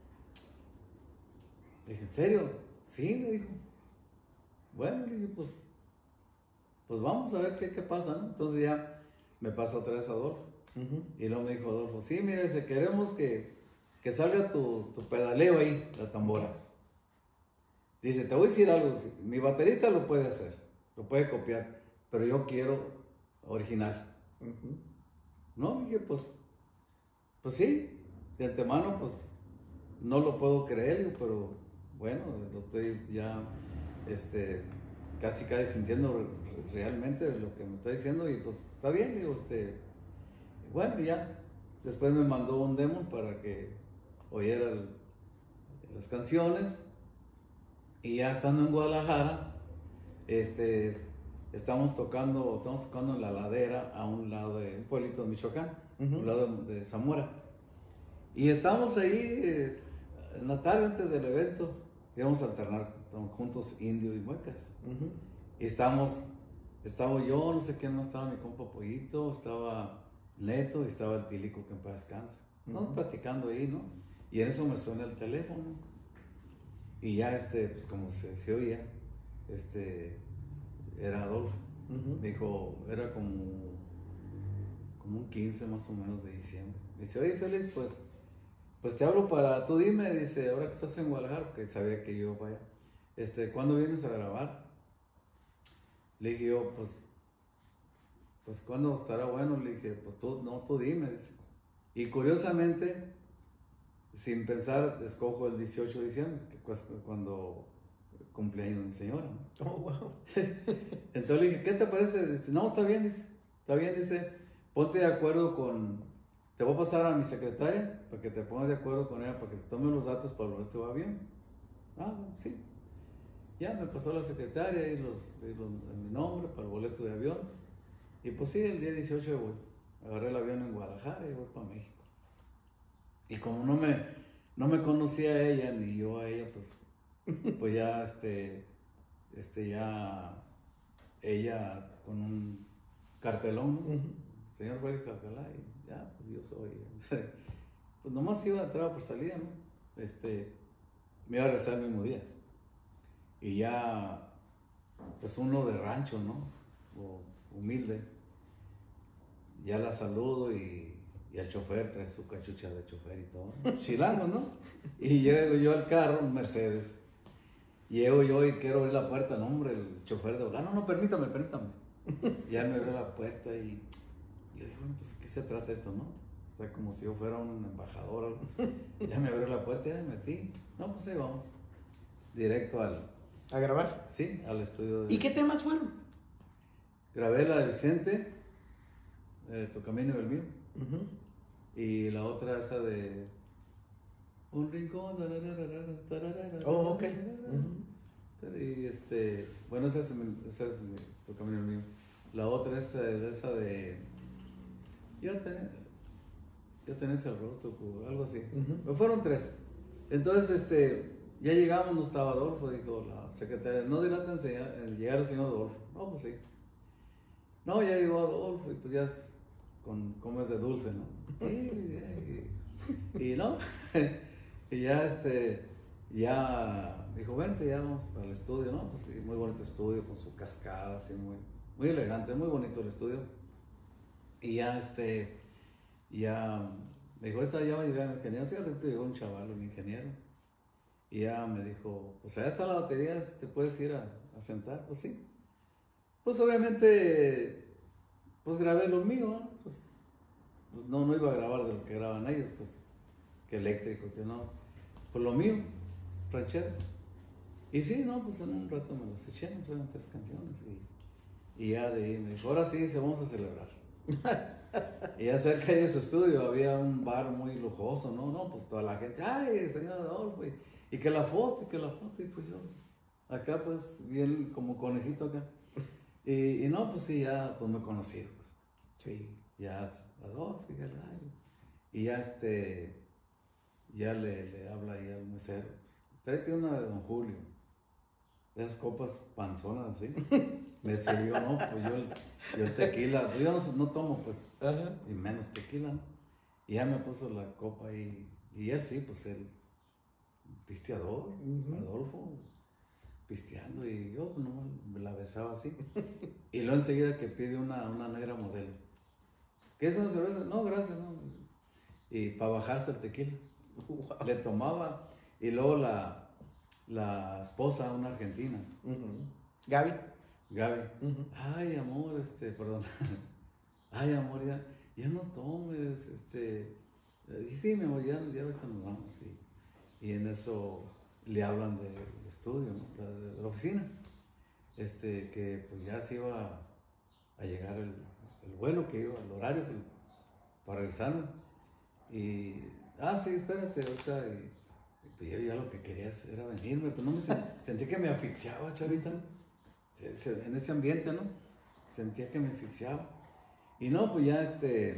Le dije, ¿en serio? Sí, me dijo. Bueno, le dije, pues, pues vamos a ver qué, qué pasa, ¿no? Entonces ya me pasa otra vez a Adolfo. Uh-huh. Y luego me dijo Adolfo, sí, mire, dice, queremos que, que salga tu, tu pedaleo ahí, la tambora. Dice, te voy a decir algo, mi baterista lo puede hacer, lo puede copiar, pero yo quiero original. Uh-huh. No, dije, pues, pues sí, de antemano, pues, no lo puedo creer, pero bueno, lo estoy ya, este, casi casi sintiendo realmente lo que me está diciendo y pues, está bien, digo, este, bueno, ya, después me mandó un demo para que oyera el, las canciones y ya estando en Guadalajara, este, estamos tocando, estamos tocando en la ladera a un lado de un pueblito de Michoacán, uh-huh. un lado de, de Zamora. Y estamos ahí eh, en la tarde antes del evento, íbamos a alternar juntos indio y muecas. Uh-huh. Y estamos, estaba yo, no sé quién no estaba, mi compa Pollito, estaba Neto y estaba el Tilico que en paz descansa. Estamos uh-huh. platicando ahí, ¿no? Y en eso me suena el teléfono. Y ya, este, pues como se, se oía, este, era Adolfo. Uh-huh. Dijo, era como, como un quince más o menos de diciembre. Dice, oye, Félix, pues, pues te hablo para, tú dime, dice, ahora que estás en Guadalajara, porque sabía que yo iba allá, este, ¿cuándo vienes a grabar? Le dije yo, pues, pues, ¿cuándo estará bueno? Le dije, pues, tú, no, tú dime, dice. Y curiosamente, sin pensar, escojo el dieciocho de diciembre, que es cuando cumpleaños de mi señora, ¿no? Oh, wow. Entonces le dije, ¿qué te parece? Dice, no, está bien, dice, está bien, dice, ponte de acuerdo con, te voy a pasar a mi secretaria, para que te pongas de acuerdo con ella, para que te tome los datos para el boleto de avión. Ah, bueno, sí. Ya me pasó la secretaria y los, y los, mi nombre para el boleto de avión. Y pues sí, el día dieciocho voy. Agarré el avión en Guadalajara y voy para México. Y como no me, no me conocía a ella, ni yo a ella, pues, pues ya, este, este, ya, ella con un cartelón, ¿no? Uh-huh. Señor Félix Alcalá, y ya, pues yo soy. Pues nomás iba a entrar por salida, ¿no? Este, me iba a regresar el mismo día. Y ya, pues uno de rancho, ¿no? O humilde. Ya la saludo y, y el chofer trae su cachucha de chofer y todo. Chilango, ¿no? Y llego yo al carro, un Mercedes. Llego yo y quiero abrir la puerta, no, hombre, el chofer de volar. No, no, permítame, permítame. Ya me abrió la puerta y, y yo dije, bueno, pues, ¿qué se trata esto, no? O sea, como si yo fuera un embajador. Ya me abrió la puerta y ya me metí. No, pues ahí vamos. Directo al... ¿A grabar? Sí, al estudio de... ¿Y qué temas fueron? Grabé la de Vicente, eh, Tu Camino y el Mío. Uh-huh. Y la otra esa de... Un rincón... Oh, ok. Uh-huh. Y este... Bueno, esa es, esa es Tu Camino y el Mío. La otra es esa de... Ya tenés, ya tenés el rostro, algo así. Uh-huh. Pero fueron tres. Entonces, este... Ya llegamos, no estaba Adolfo, dijo la secretaria, no dilaten en llegar el señor Adolfo. No, pues sí. No, ya llegó Adolfo y pues ya es con, como es de dulce, ¿no? Y, y, y no, y ya este, ya dijo, vente, ya vamos para el estudio, ¿no? Pues sí, muy bonito estudio con su cascada, así muy, muy elegante, muy bonito el estudio. Y ya este, ya me dijo, ahorita ya va a llegar el ingeniero, sí, ahorita llegó un chaval, un ingeniero. Y ya me dijo, pues allá está la batería, ¿te puedes ir a, a sentar? Pues sí. Pues obviamente, pues grabé lo mío, ¿no? Pues, pues no, no iba a grabar de lo que graban ellos, pues que eléctrico, que no. Pues lo mío, ranchero. Y sí, no, pues en un rato me las eché, pues eran tres canciones. Y, y ya de ahí me dijo, ahora sí, se vamos a celebrar. Y ya cerca de su estudio había un bar muy lujoso, ¿no? No, pues toda la gente, ay, señor Adolfo, y, y que la foto, y que la foto, y pues yo, acá pues, bien como conejito acá. Y, y no, pues sí, ya, pues me conocí, pues. Sí. Ya, Adolfo, y, ay, y ya este, ya le, le habla ahí al mesero, pues, tráete una de Don Julio, de esas copas panzonas así. Me sirvió, no, pues yo el, yo el tequila, pues yo no, no tomo, pues, ajá, y menos tequila, ¿no? Y ya me puso la copa ahí, y él sí, pues el pisteador, uh-huh, Adolfo, pisteando, y yo pues, no, me la besaba así. Y luego enseguida que pide una, una negra modelo. ¿Qué es una cerveza? No, gracias, no. Y para bajarse el tequila, wow, le tomaba, y luego la, la esposa, una argentina, uh-huh, Gaby. Gaby, uh-huh, ay amor, este, perdón, ay amor, ya, ya no tomes, este, y sí, mi amor, ya, ya ahorita nos vamos, y, y en eso le hablan del estudio, ¿no? de, de la oficina, este, que pues ya se iba a, a llegar el, el vuelo, que iba, el horario que, para regresarme, y, ah, sí, espérate, ahorita, y, y pues yo ya lo que quería era venirme, pues no me sentí que me asfixiaba, chavita. En ese ambiente, ¿no? Sentía que me asfixiaba. Y no, pues ya este,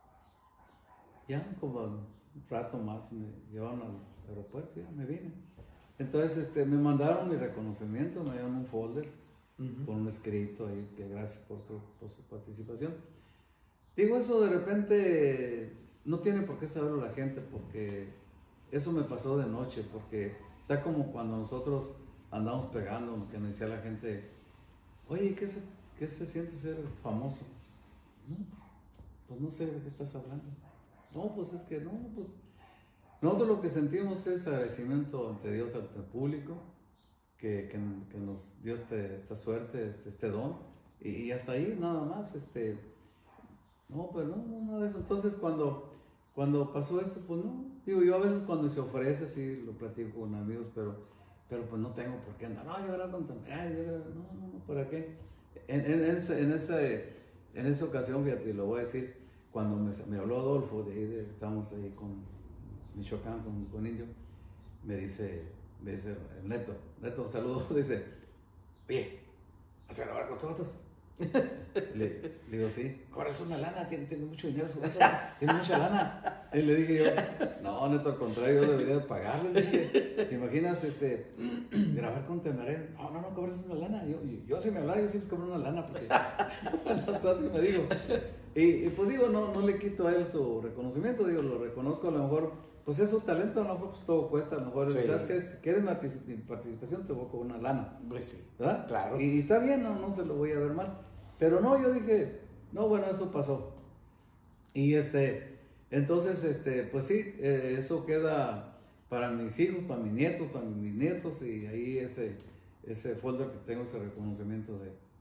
ya como un rato más me llevaron al aeropuerto y ya me vine. Entonces este, me mandaron mi reconocimiento, me dieron un folder, uh-huh, con un escrito ahí, que gracias por, tu, por su participación. Digo, eso de repente no tiene por qué saberlo la gente, porque eso me pasó de noche, porque está como cuando nosotros andamos pegando, que nos decía la gente, oye, ¿qué se, ¿qué se siente ser famoso? No, pues no sé de qué estás hablando. No, pues es que no, pues nosotros lo que sentimos es agradecimiento ante Dios, ante el público, que, que, que nos dio este, esta suerte, este, este don, y, y hasta ahí nada más, este, no, pues no, no, nada de eso. Entonces cuando, cuando pasó esto, pues no, digo, yo a veces cuando se ofrece, sí, lo platico con amigos, pero... pero pues no tengo por qué andar, no, yo grabo con temporales, no, no, no, ¿para qué? En, en, ese, en, ese, en esa ocasión, fíjate, lo voy a decir, cuando me, me habló Adolfo, de ahí, de, estamos ahí con Michoacán, con, con Indio, me dice, me dice, Neto, Neto, saludo, dice, oye, ¿vas a grabar con nosotros? Le, le digo, sí, cobras una lana, tiene, tiene mucho dinero, tiene mucha lana. Y le dije yo, no, Neto, al contrario, yo debería de pagarle. Le dije, ¿te imaginas este, grabar con Temaré? No, no, no, cobras una lana. Yo, yo, yo si me hablara, yo sí les cobro una lana, porque así me digo. Y, y pues digo, no, no le quito a él su reconocimiento, digo, lo reconozco, a lo mejor, pues es su talento, a lo mejor pues todo cuesta, a lo mejor, sí, ¿sabes qué? Si quieres mi participación, te voy a cobrar una lana. Pues sí, ¿verdad? Claro. Y, y está bien, no, no se lo voy a ver mal. Pero no, yo dije, no, bueno, eso pasó. Y este, entonces, este, pues sí, eh, eso queda para mis hijos, para mis nietos, para mis nietos, y ahí ese, ese folder que tengo, ese reconocimiento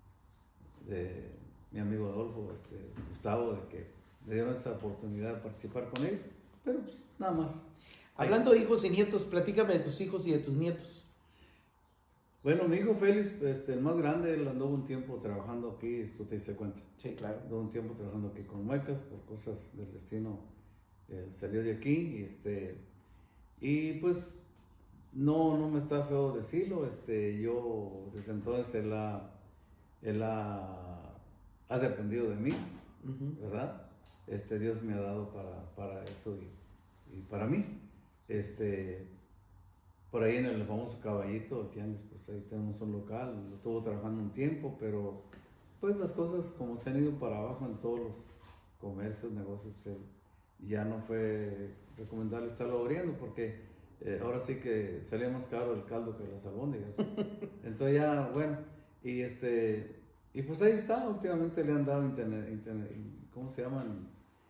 de, de mi amigo Adolfo, este, Gustavo, de que me dieron esa oportunidad de participar con ellos, pero pues nada más. Hablando de hijos y nietos, platícame de tus hijos y de tus nietos. Bueno, mi hijo Félix, este, el más grande, él anduvo un tiempo trabajando aquí, tú te diste cuenta. Sí, claro. Anduvo un tiempo trabajando aquí con Muecas, por cosas del destino, él salió de aquí, y este, y pues, no, no me está feo decirlo, este, yo desde entonces él ha, él ha, ha dependido de mí, uh-huh, ¿verdad? Este, Dios me ha dado para, para eso y, y para mí, este... Por ahí en el famoso Caballito, el Tianguis, pues ahí tenemos un local, lo estuvo trabajando un tiempo, pero pues las cosas como se han ido para abajo en todos los comercios, negocios, pues ya no fue recomendable estarlo abriendo porque eh, ahora sí que salía más caro el caldo que las albóndigas. Entonces ya, bueno, y este, y pues ahí está, últimamente le han dado internet, internet ¿cómo se llaman?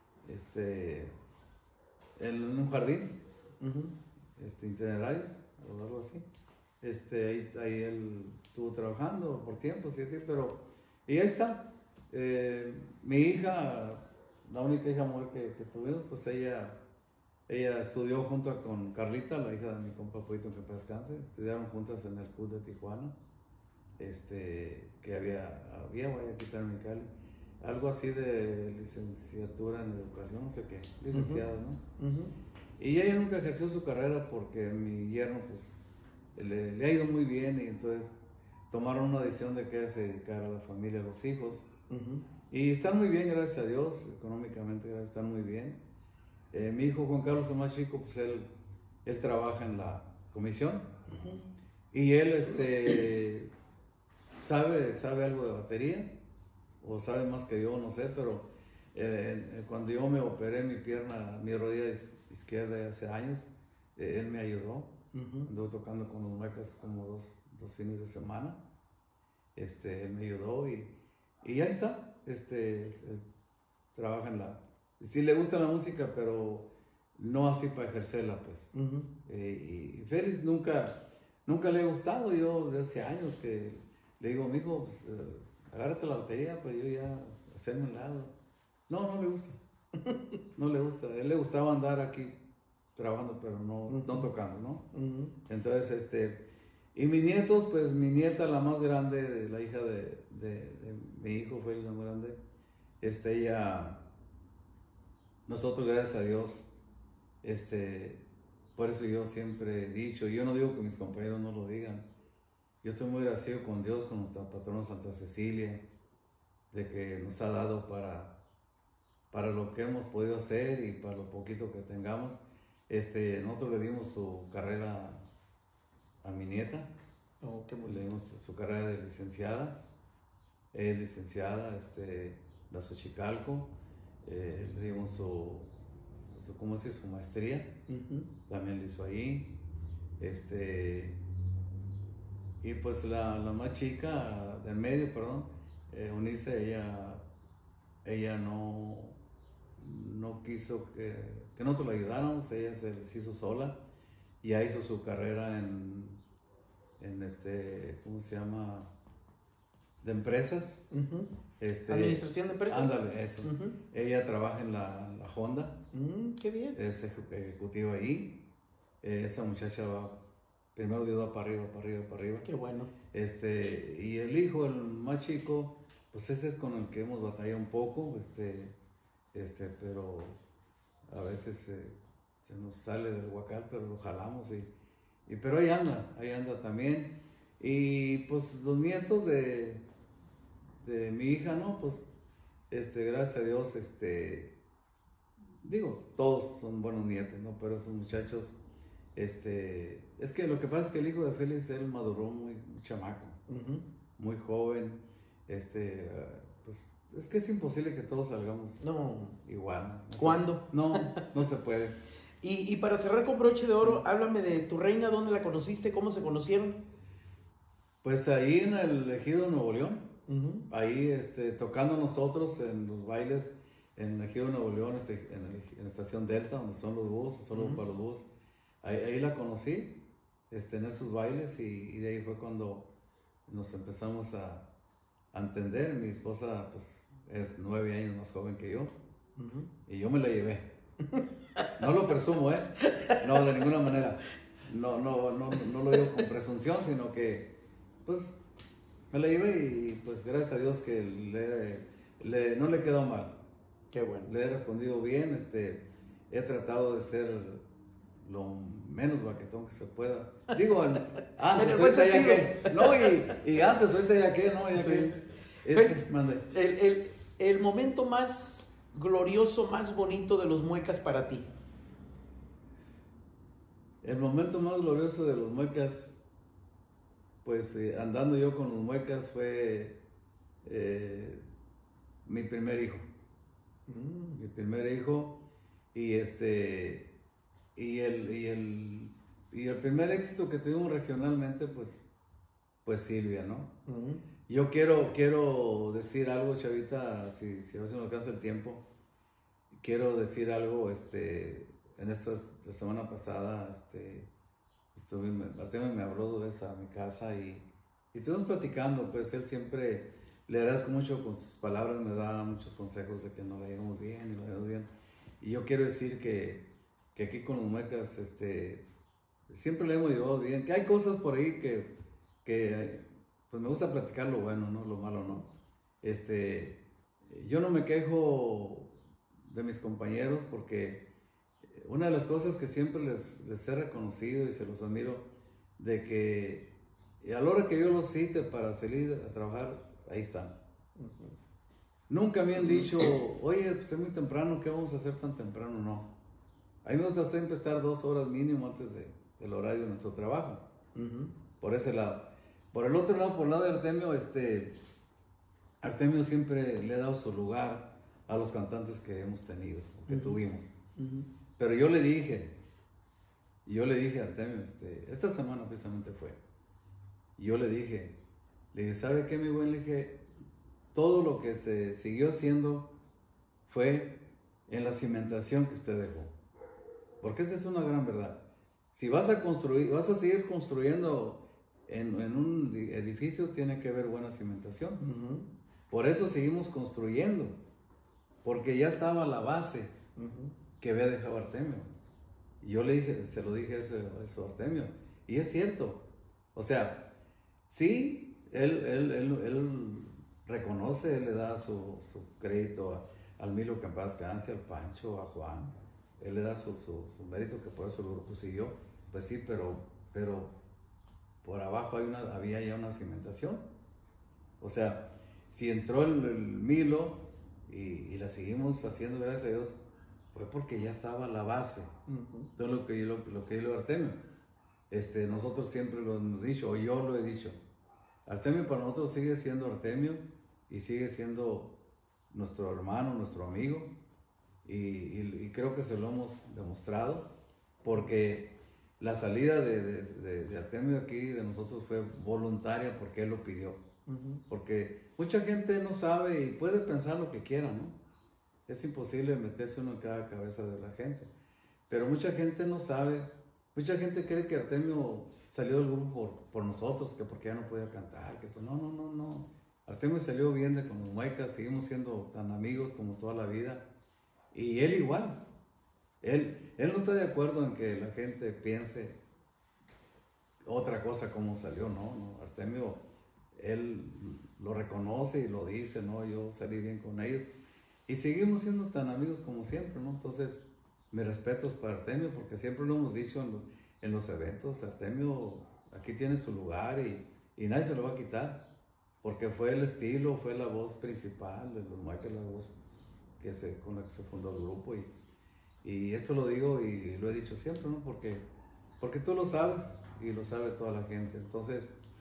Este, en un jardín, uh-huh, este, itinerarios, o algo así. Este, ahí, ahí él estuvo trabajando por tiempo, sí, pero, y ahí está. Eh, mi hija, la única hija mujer que, que tuvimos, pues ella, ella estudió junto con Carlita, la hija de mi compa Poito, que paz descanse. Estudiaron juntas en el C U D de Tijuana, este, que había, había, voy a quitar mi cali, algo así de licenciatura en educación, no sé qué, licenciada, ¿no? Uh-huh. Y ella nunca ejerció su carrera porque mi yerno, pues, le, le ha ido muy bien, y entonces tomaron una decisión de que se dedicara a la familia, a los hijos. Uh-huh. Y están muy bien, gracias a Dios, económicamente están muy bien. Eh, mi hijo Juan Carlos, el más chico, pues él, él trabaja en la comisión. Uh-huh. Y él este, sabe, sabe algo de batería, o sabe más que yo, no sé, pero eh, cuando yo me operé mi pierna, mi rodilla izquierda hace años, eh, él me ayudó. Uh-huh. Anduve tocando con los muecas como dos, dos fines de semana. Este, él me ayudó y, y ya está. Este, eh, trabaja en la... Sí le gusta la música, pero no así para ejercerla, pues. Uh-huh. eh, y, y Félix nunca, nunca le ha gustado. Yo desde hace años que le digo, mijo, pues, eh, agárrate la batería, pues yo ya hacerme un lado. No, no le gusta. No le gusta. A él le gustaba andar aquí trabajando, pero no, uh-huh. no tocando, ¿no? Uh-huh. Entonces, este, y mis nietos, pues mi nieta, la más grande, de la hija de, de, de mi hijo, fue la más grande, este, ella, nosotros, gracias a Dios, este, por eso yo siempre he dicho, yo no digo que mis compañeros no lo digan, yo estoy muy agradecido con Dios, con nuestra patrona Santa Cecilia, de que nos ha dado para, para lo que hemos podido hacer y para lo poquito que tengamos. Este, nosotros le dimos su carrera a mi nieta. Oh, qué bonito. Le dimos su carrera de licenciada. Es licenciada, este, la Xochicalco. Eh, le dimos su, su, ¿cómo se dice? Su maestría. Uh-huh. También lo hizo ahí. Este, y pues la, la más chica, del medio, perdón, eh, Unice, ella, ella no, no quiso que, que nosotros la ayudáramos, ella se les hizo sola. Y ya hizo su carrera en, en este, ¿cómo se llama? De empresas. Uh-huh. este, ¿Administración de empresas? Ándale, eso. Uh-huh. Ella trabaja en la, la Honda. Mm, qué bien. Es ejecutiva ahí. Eh, esa muchacha va, primero Dios va para arriba, para arriba, para arriba. Qué bueno. Este, y el hijo, el más chico, pues ese es con el que hemos batallado un poco, este, este, pero a veces... Eh, se nos sale del huacal, pero lo jalamos y, y pero ahí anda, ahí anda también. Y pues los nietos de, de mi hija, ¿no? Pues, este, gracias a Dios, este, digo, todos son buenos nietos, ¿no? Pero esos muchachos, este, es que lo que pasa es que el hijo de Félix, él maduró muy, muy chamaco, uh-huh. muy joven, este, pues, es que es imposible que todos salgamos no. igual. No ¿Cuándo? Se, no, no se puede. Y, y para cerrar con broche de oro, mm. háblame de tu reina, ¿dónde la conociste? ¿Cómo se conocieron? Pues ahí en el Ejido de Nuevo León, uh-huh. ahí este, tocando nosotros en los bailes en el Ejido de Nuevo León, este, en, el, en la estación Delta, donde son los búhos, solo uh-huh. para los búhos. Ahí, ahí la conocí, este, en esos bailes, y, y de ahí fue cuando nos empezamos a, a entender. Mi esposa pues es nueve años más joven que yo, uh-huh. y yo me la llevé. No lo presumo, ¿eh? No, de ninguna manera. No, no, no, no lo digo con presunción, sino que, pues, me la llevé y, pues, gracias a Dios que le, le, no le quedó mal. Qué bueno. Le he respondido bien, este, he tratado de ser lo menos baquetón que se pueda. Digo, antes, ahorita ya que, no, y, y antes, ahorita ya que, no, ya sí. que. Es que, mande. El, el, el momento más glorioso, más bonito de los Muecas para ti. El momento más glorioso de los Muecas, pues eh, andando yo con los Muecas, fue eh, mi primer hijo. Mm. Mi primer hijo, y este, y el, y el, y el primer éxito que tuvimos regionalmente, pues, pues Silvia, ¿no? Mm. Yo quiero, quiero decir algo, Chavita, si, si a veces me alcanza el tiempo. Quiero decir algo, este, en esta la semana pasada, este, estuve, Martín me habló de esa a mi casa y, y estuvimos platicando, pues él siempre, le agradezco mucho con sus palabras, me da muchos consejos de que nos la llevamos bien y la llevamos bien. Y yo quiero decir que, que aquí con los Muecas, este, siempre le hemos llevado bien, que hay cosas por ahí que, que pues me gusta platicar lo bueno, ¿no? Lo malo no. Este, yo no me quejo de mis compañeros porque una de las cosas que siempre les, les he reconocido y se los admiro, de que a la hora que yo los cite para salir a trabajar, ahí están. Uh-huh. Nunca me han dicho, oye, pues es muy temprano, ¿qué vamos a hacer tan temprano? No. A mí me gusta siempre estar dos horas mínimo antes de, del horario de nuestro trabajo. Uh-huh. Por ese lado. Por el otro lado, por el lado de Artemio, este, Artemio siempre le ha dado su lugar a los cantantes que hemos tenido, que uh-huh. tuvimos. Uh-huh. Pero yo le dije, yo le dije a Artemio, este, esta semana precisamente fue, y yo le dije, le dije, ¿sabe qué, mi buen? Le dije, todo lo que se siguió haciendo fue en la cimentación que usted dejó. Porque esa es una gran verdad. Si vas a construir, vas a seguir construyendo en, en un edificio, tiene que haber buena cimentación. Uh-huh. Por eso seguimos construyendo, porque ya estaba la base uh-huh. que había dejado Artemio. Y yo le dije, se lo dije eso, eso a Artemio, y es cierto. O sea, sí, él, él, él, él reconoce, él le da su, su crédito a, al Milo que en paz descanse, al Pancho, a Juan. Él le da su, su, su mérito, que por eso el grupo siguió. Pues sí, pero, pero por abajo hay una, había ya una cimentación. O sea, si entró el, el Milo y, y la seguimos haciendo, gracias a Dios, fue porque ya estaba la base. Uh-huh. Todo lo que yo lo, lo que yo lo Artemio. Este, nosotros siempre lo hemos dicho, o yo lo he dicho. Artemio para nosotros sigue siendo Artemio y sigue siendo nuestro hermano, nuestro amigo. Y, y, y creo que se lo hemos demostrado, porque la salida de, de, de, de Artemio aquí de nosotros fue voluntaria porque él lo pidió. Uh-huh. Porque mucha gente no sabe y puede pensar lo que quiera, ¿no? Es imposible meterse uno en cada cabeza de la gente. Pero mucha gente no sabe, mucha gente cree que Artemio salió del grupo por, por nosotros, que porque ya no podía cantar, que pues no, no, no, no. Artemio salió bien de con los Muecas, seguimos siendo tan amigos como toda la vida. Y él igual, él, él no está de acuerdo en que la gente piense otra cosa como salió, no, no, Artemio, él lo reconoce y lo dice, no, yo salí bien con ellos, y seguimos siendo tan amigos como siempre, ¿no? Entonces, mis respetos para Artemio, porque siempre lo hemos dicho en los, en los eventos, Artemio aquí tiene su lugar y, y nadie se lo va a quitar, porque fue el estilo, fue la voz principal de los Muecas, la voz que se, con la que se fundó el grupo, y, y esto lo digo y lo he dicho siempre, ¿no? Porque, porque tú lo sabes y lo sabe toda la gente. Entonces,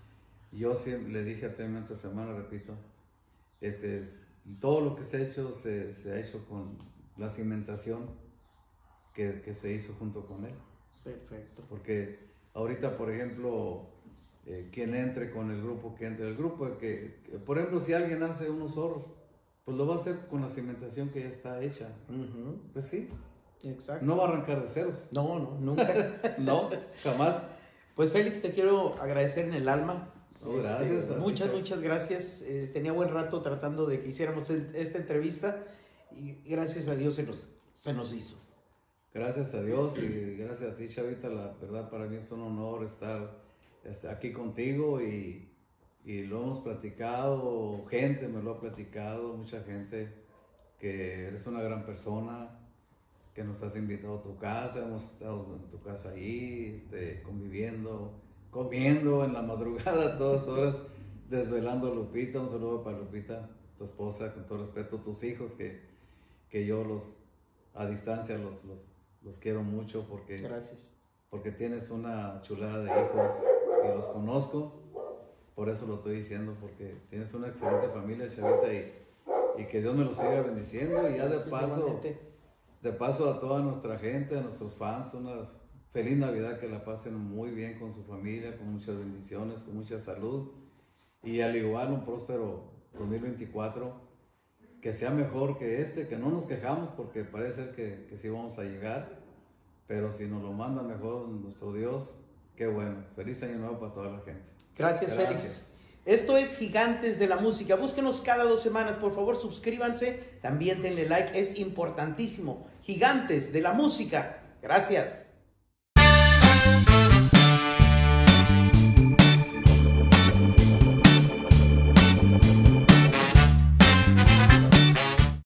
yo siempre le dije a Artemio esta semana, repito, este, todo lo que se ha hecho, se, se ha hecho con la cimentación que, que se hizo junto con él. Perfecto. Porque ahorita, por ejemplo, eh, quien entre con el grupo, que entre el grupo, que, que, por ejemplo, si alguien hace unos zorros, pues lo va a hacer con la cimentación que ya está hecha. Uh-huh. Pues sí. Exacto. No va a arrancar de ceros. No, no, nunca. No, jamás. Pues Félix, te quiero agradecer en el alma. Oh, gracias. Este, muchas, muchas gracias. Eh, tenía buen rato tratando de que hiciéramos esta entrevista y gracias a Dios se nos, se nos hizo. Gracias a Dios y gracias a ti, Chavita. La verdad, para mí es un honor estar este, aquí contigo y... Y lo hemos platicado, gente me lo ha platicado, mucha gente, que eres una gran persona, que nos has invitado a tu casa, hemos estado en tu casa ahí, este, conviviendo, comiendo en la madrugada a todas horas, desvelando a Lupita. Un saludo para Lupita, tu esposa, con todo respeto, tus hijos, que, que yo los, a distancia los, los, los quiero mucho, porque, gracias. Porque tienes una chulada de hijos y los conozco. Por eso lo estoy diciendo, porque tienes una excelente familia, Chavita, y, y que Dios me lo siga bendiciendo. Y ya de paso, de paso a toda nuestra gente, a nuestros fans, una feliz Navidad, que la pasen muy bien con su familia, con muchas bendiciones, con mucha salud. Y al igual un próspero dos mil veinticuatro, que sea mejor que este, que no nos quejamos, porque parece que, que sí vamos a llegar, pero si nos lo manda mejor nuestro Dios, qué bueno. Feliz año nuevo para toda la gente. Gracias, Gracias, Félix. Esto es Gigantes de la Música. Búsquenos cada dos semanas. Por favor, suscríbanse. También denle like. Es importantísimo. Gigantes de la Música. Gracias.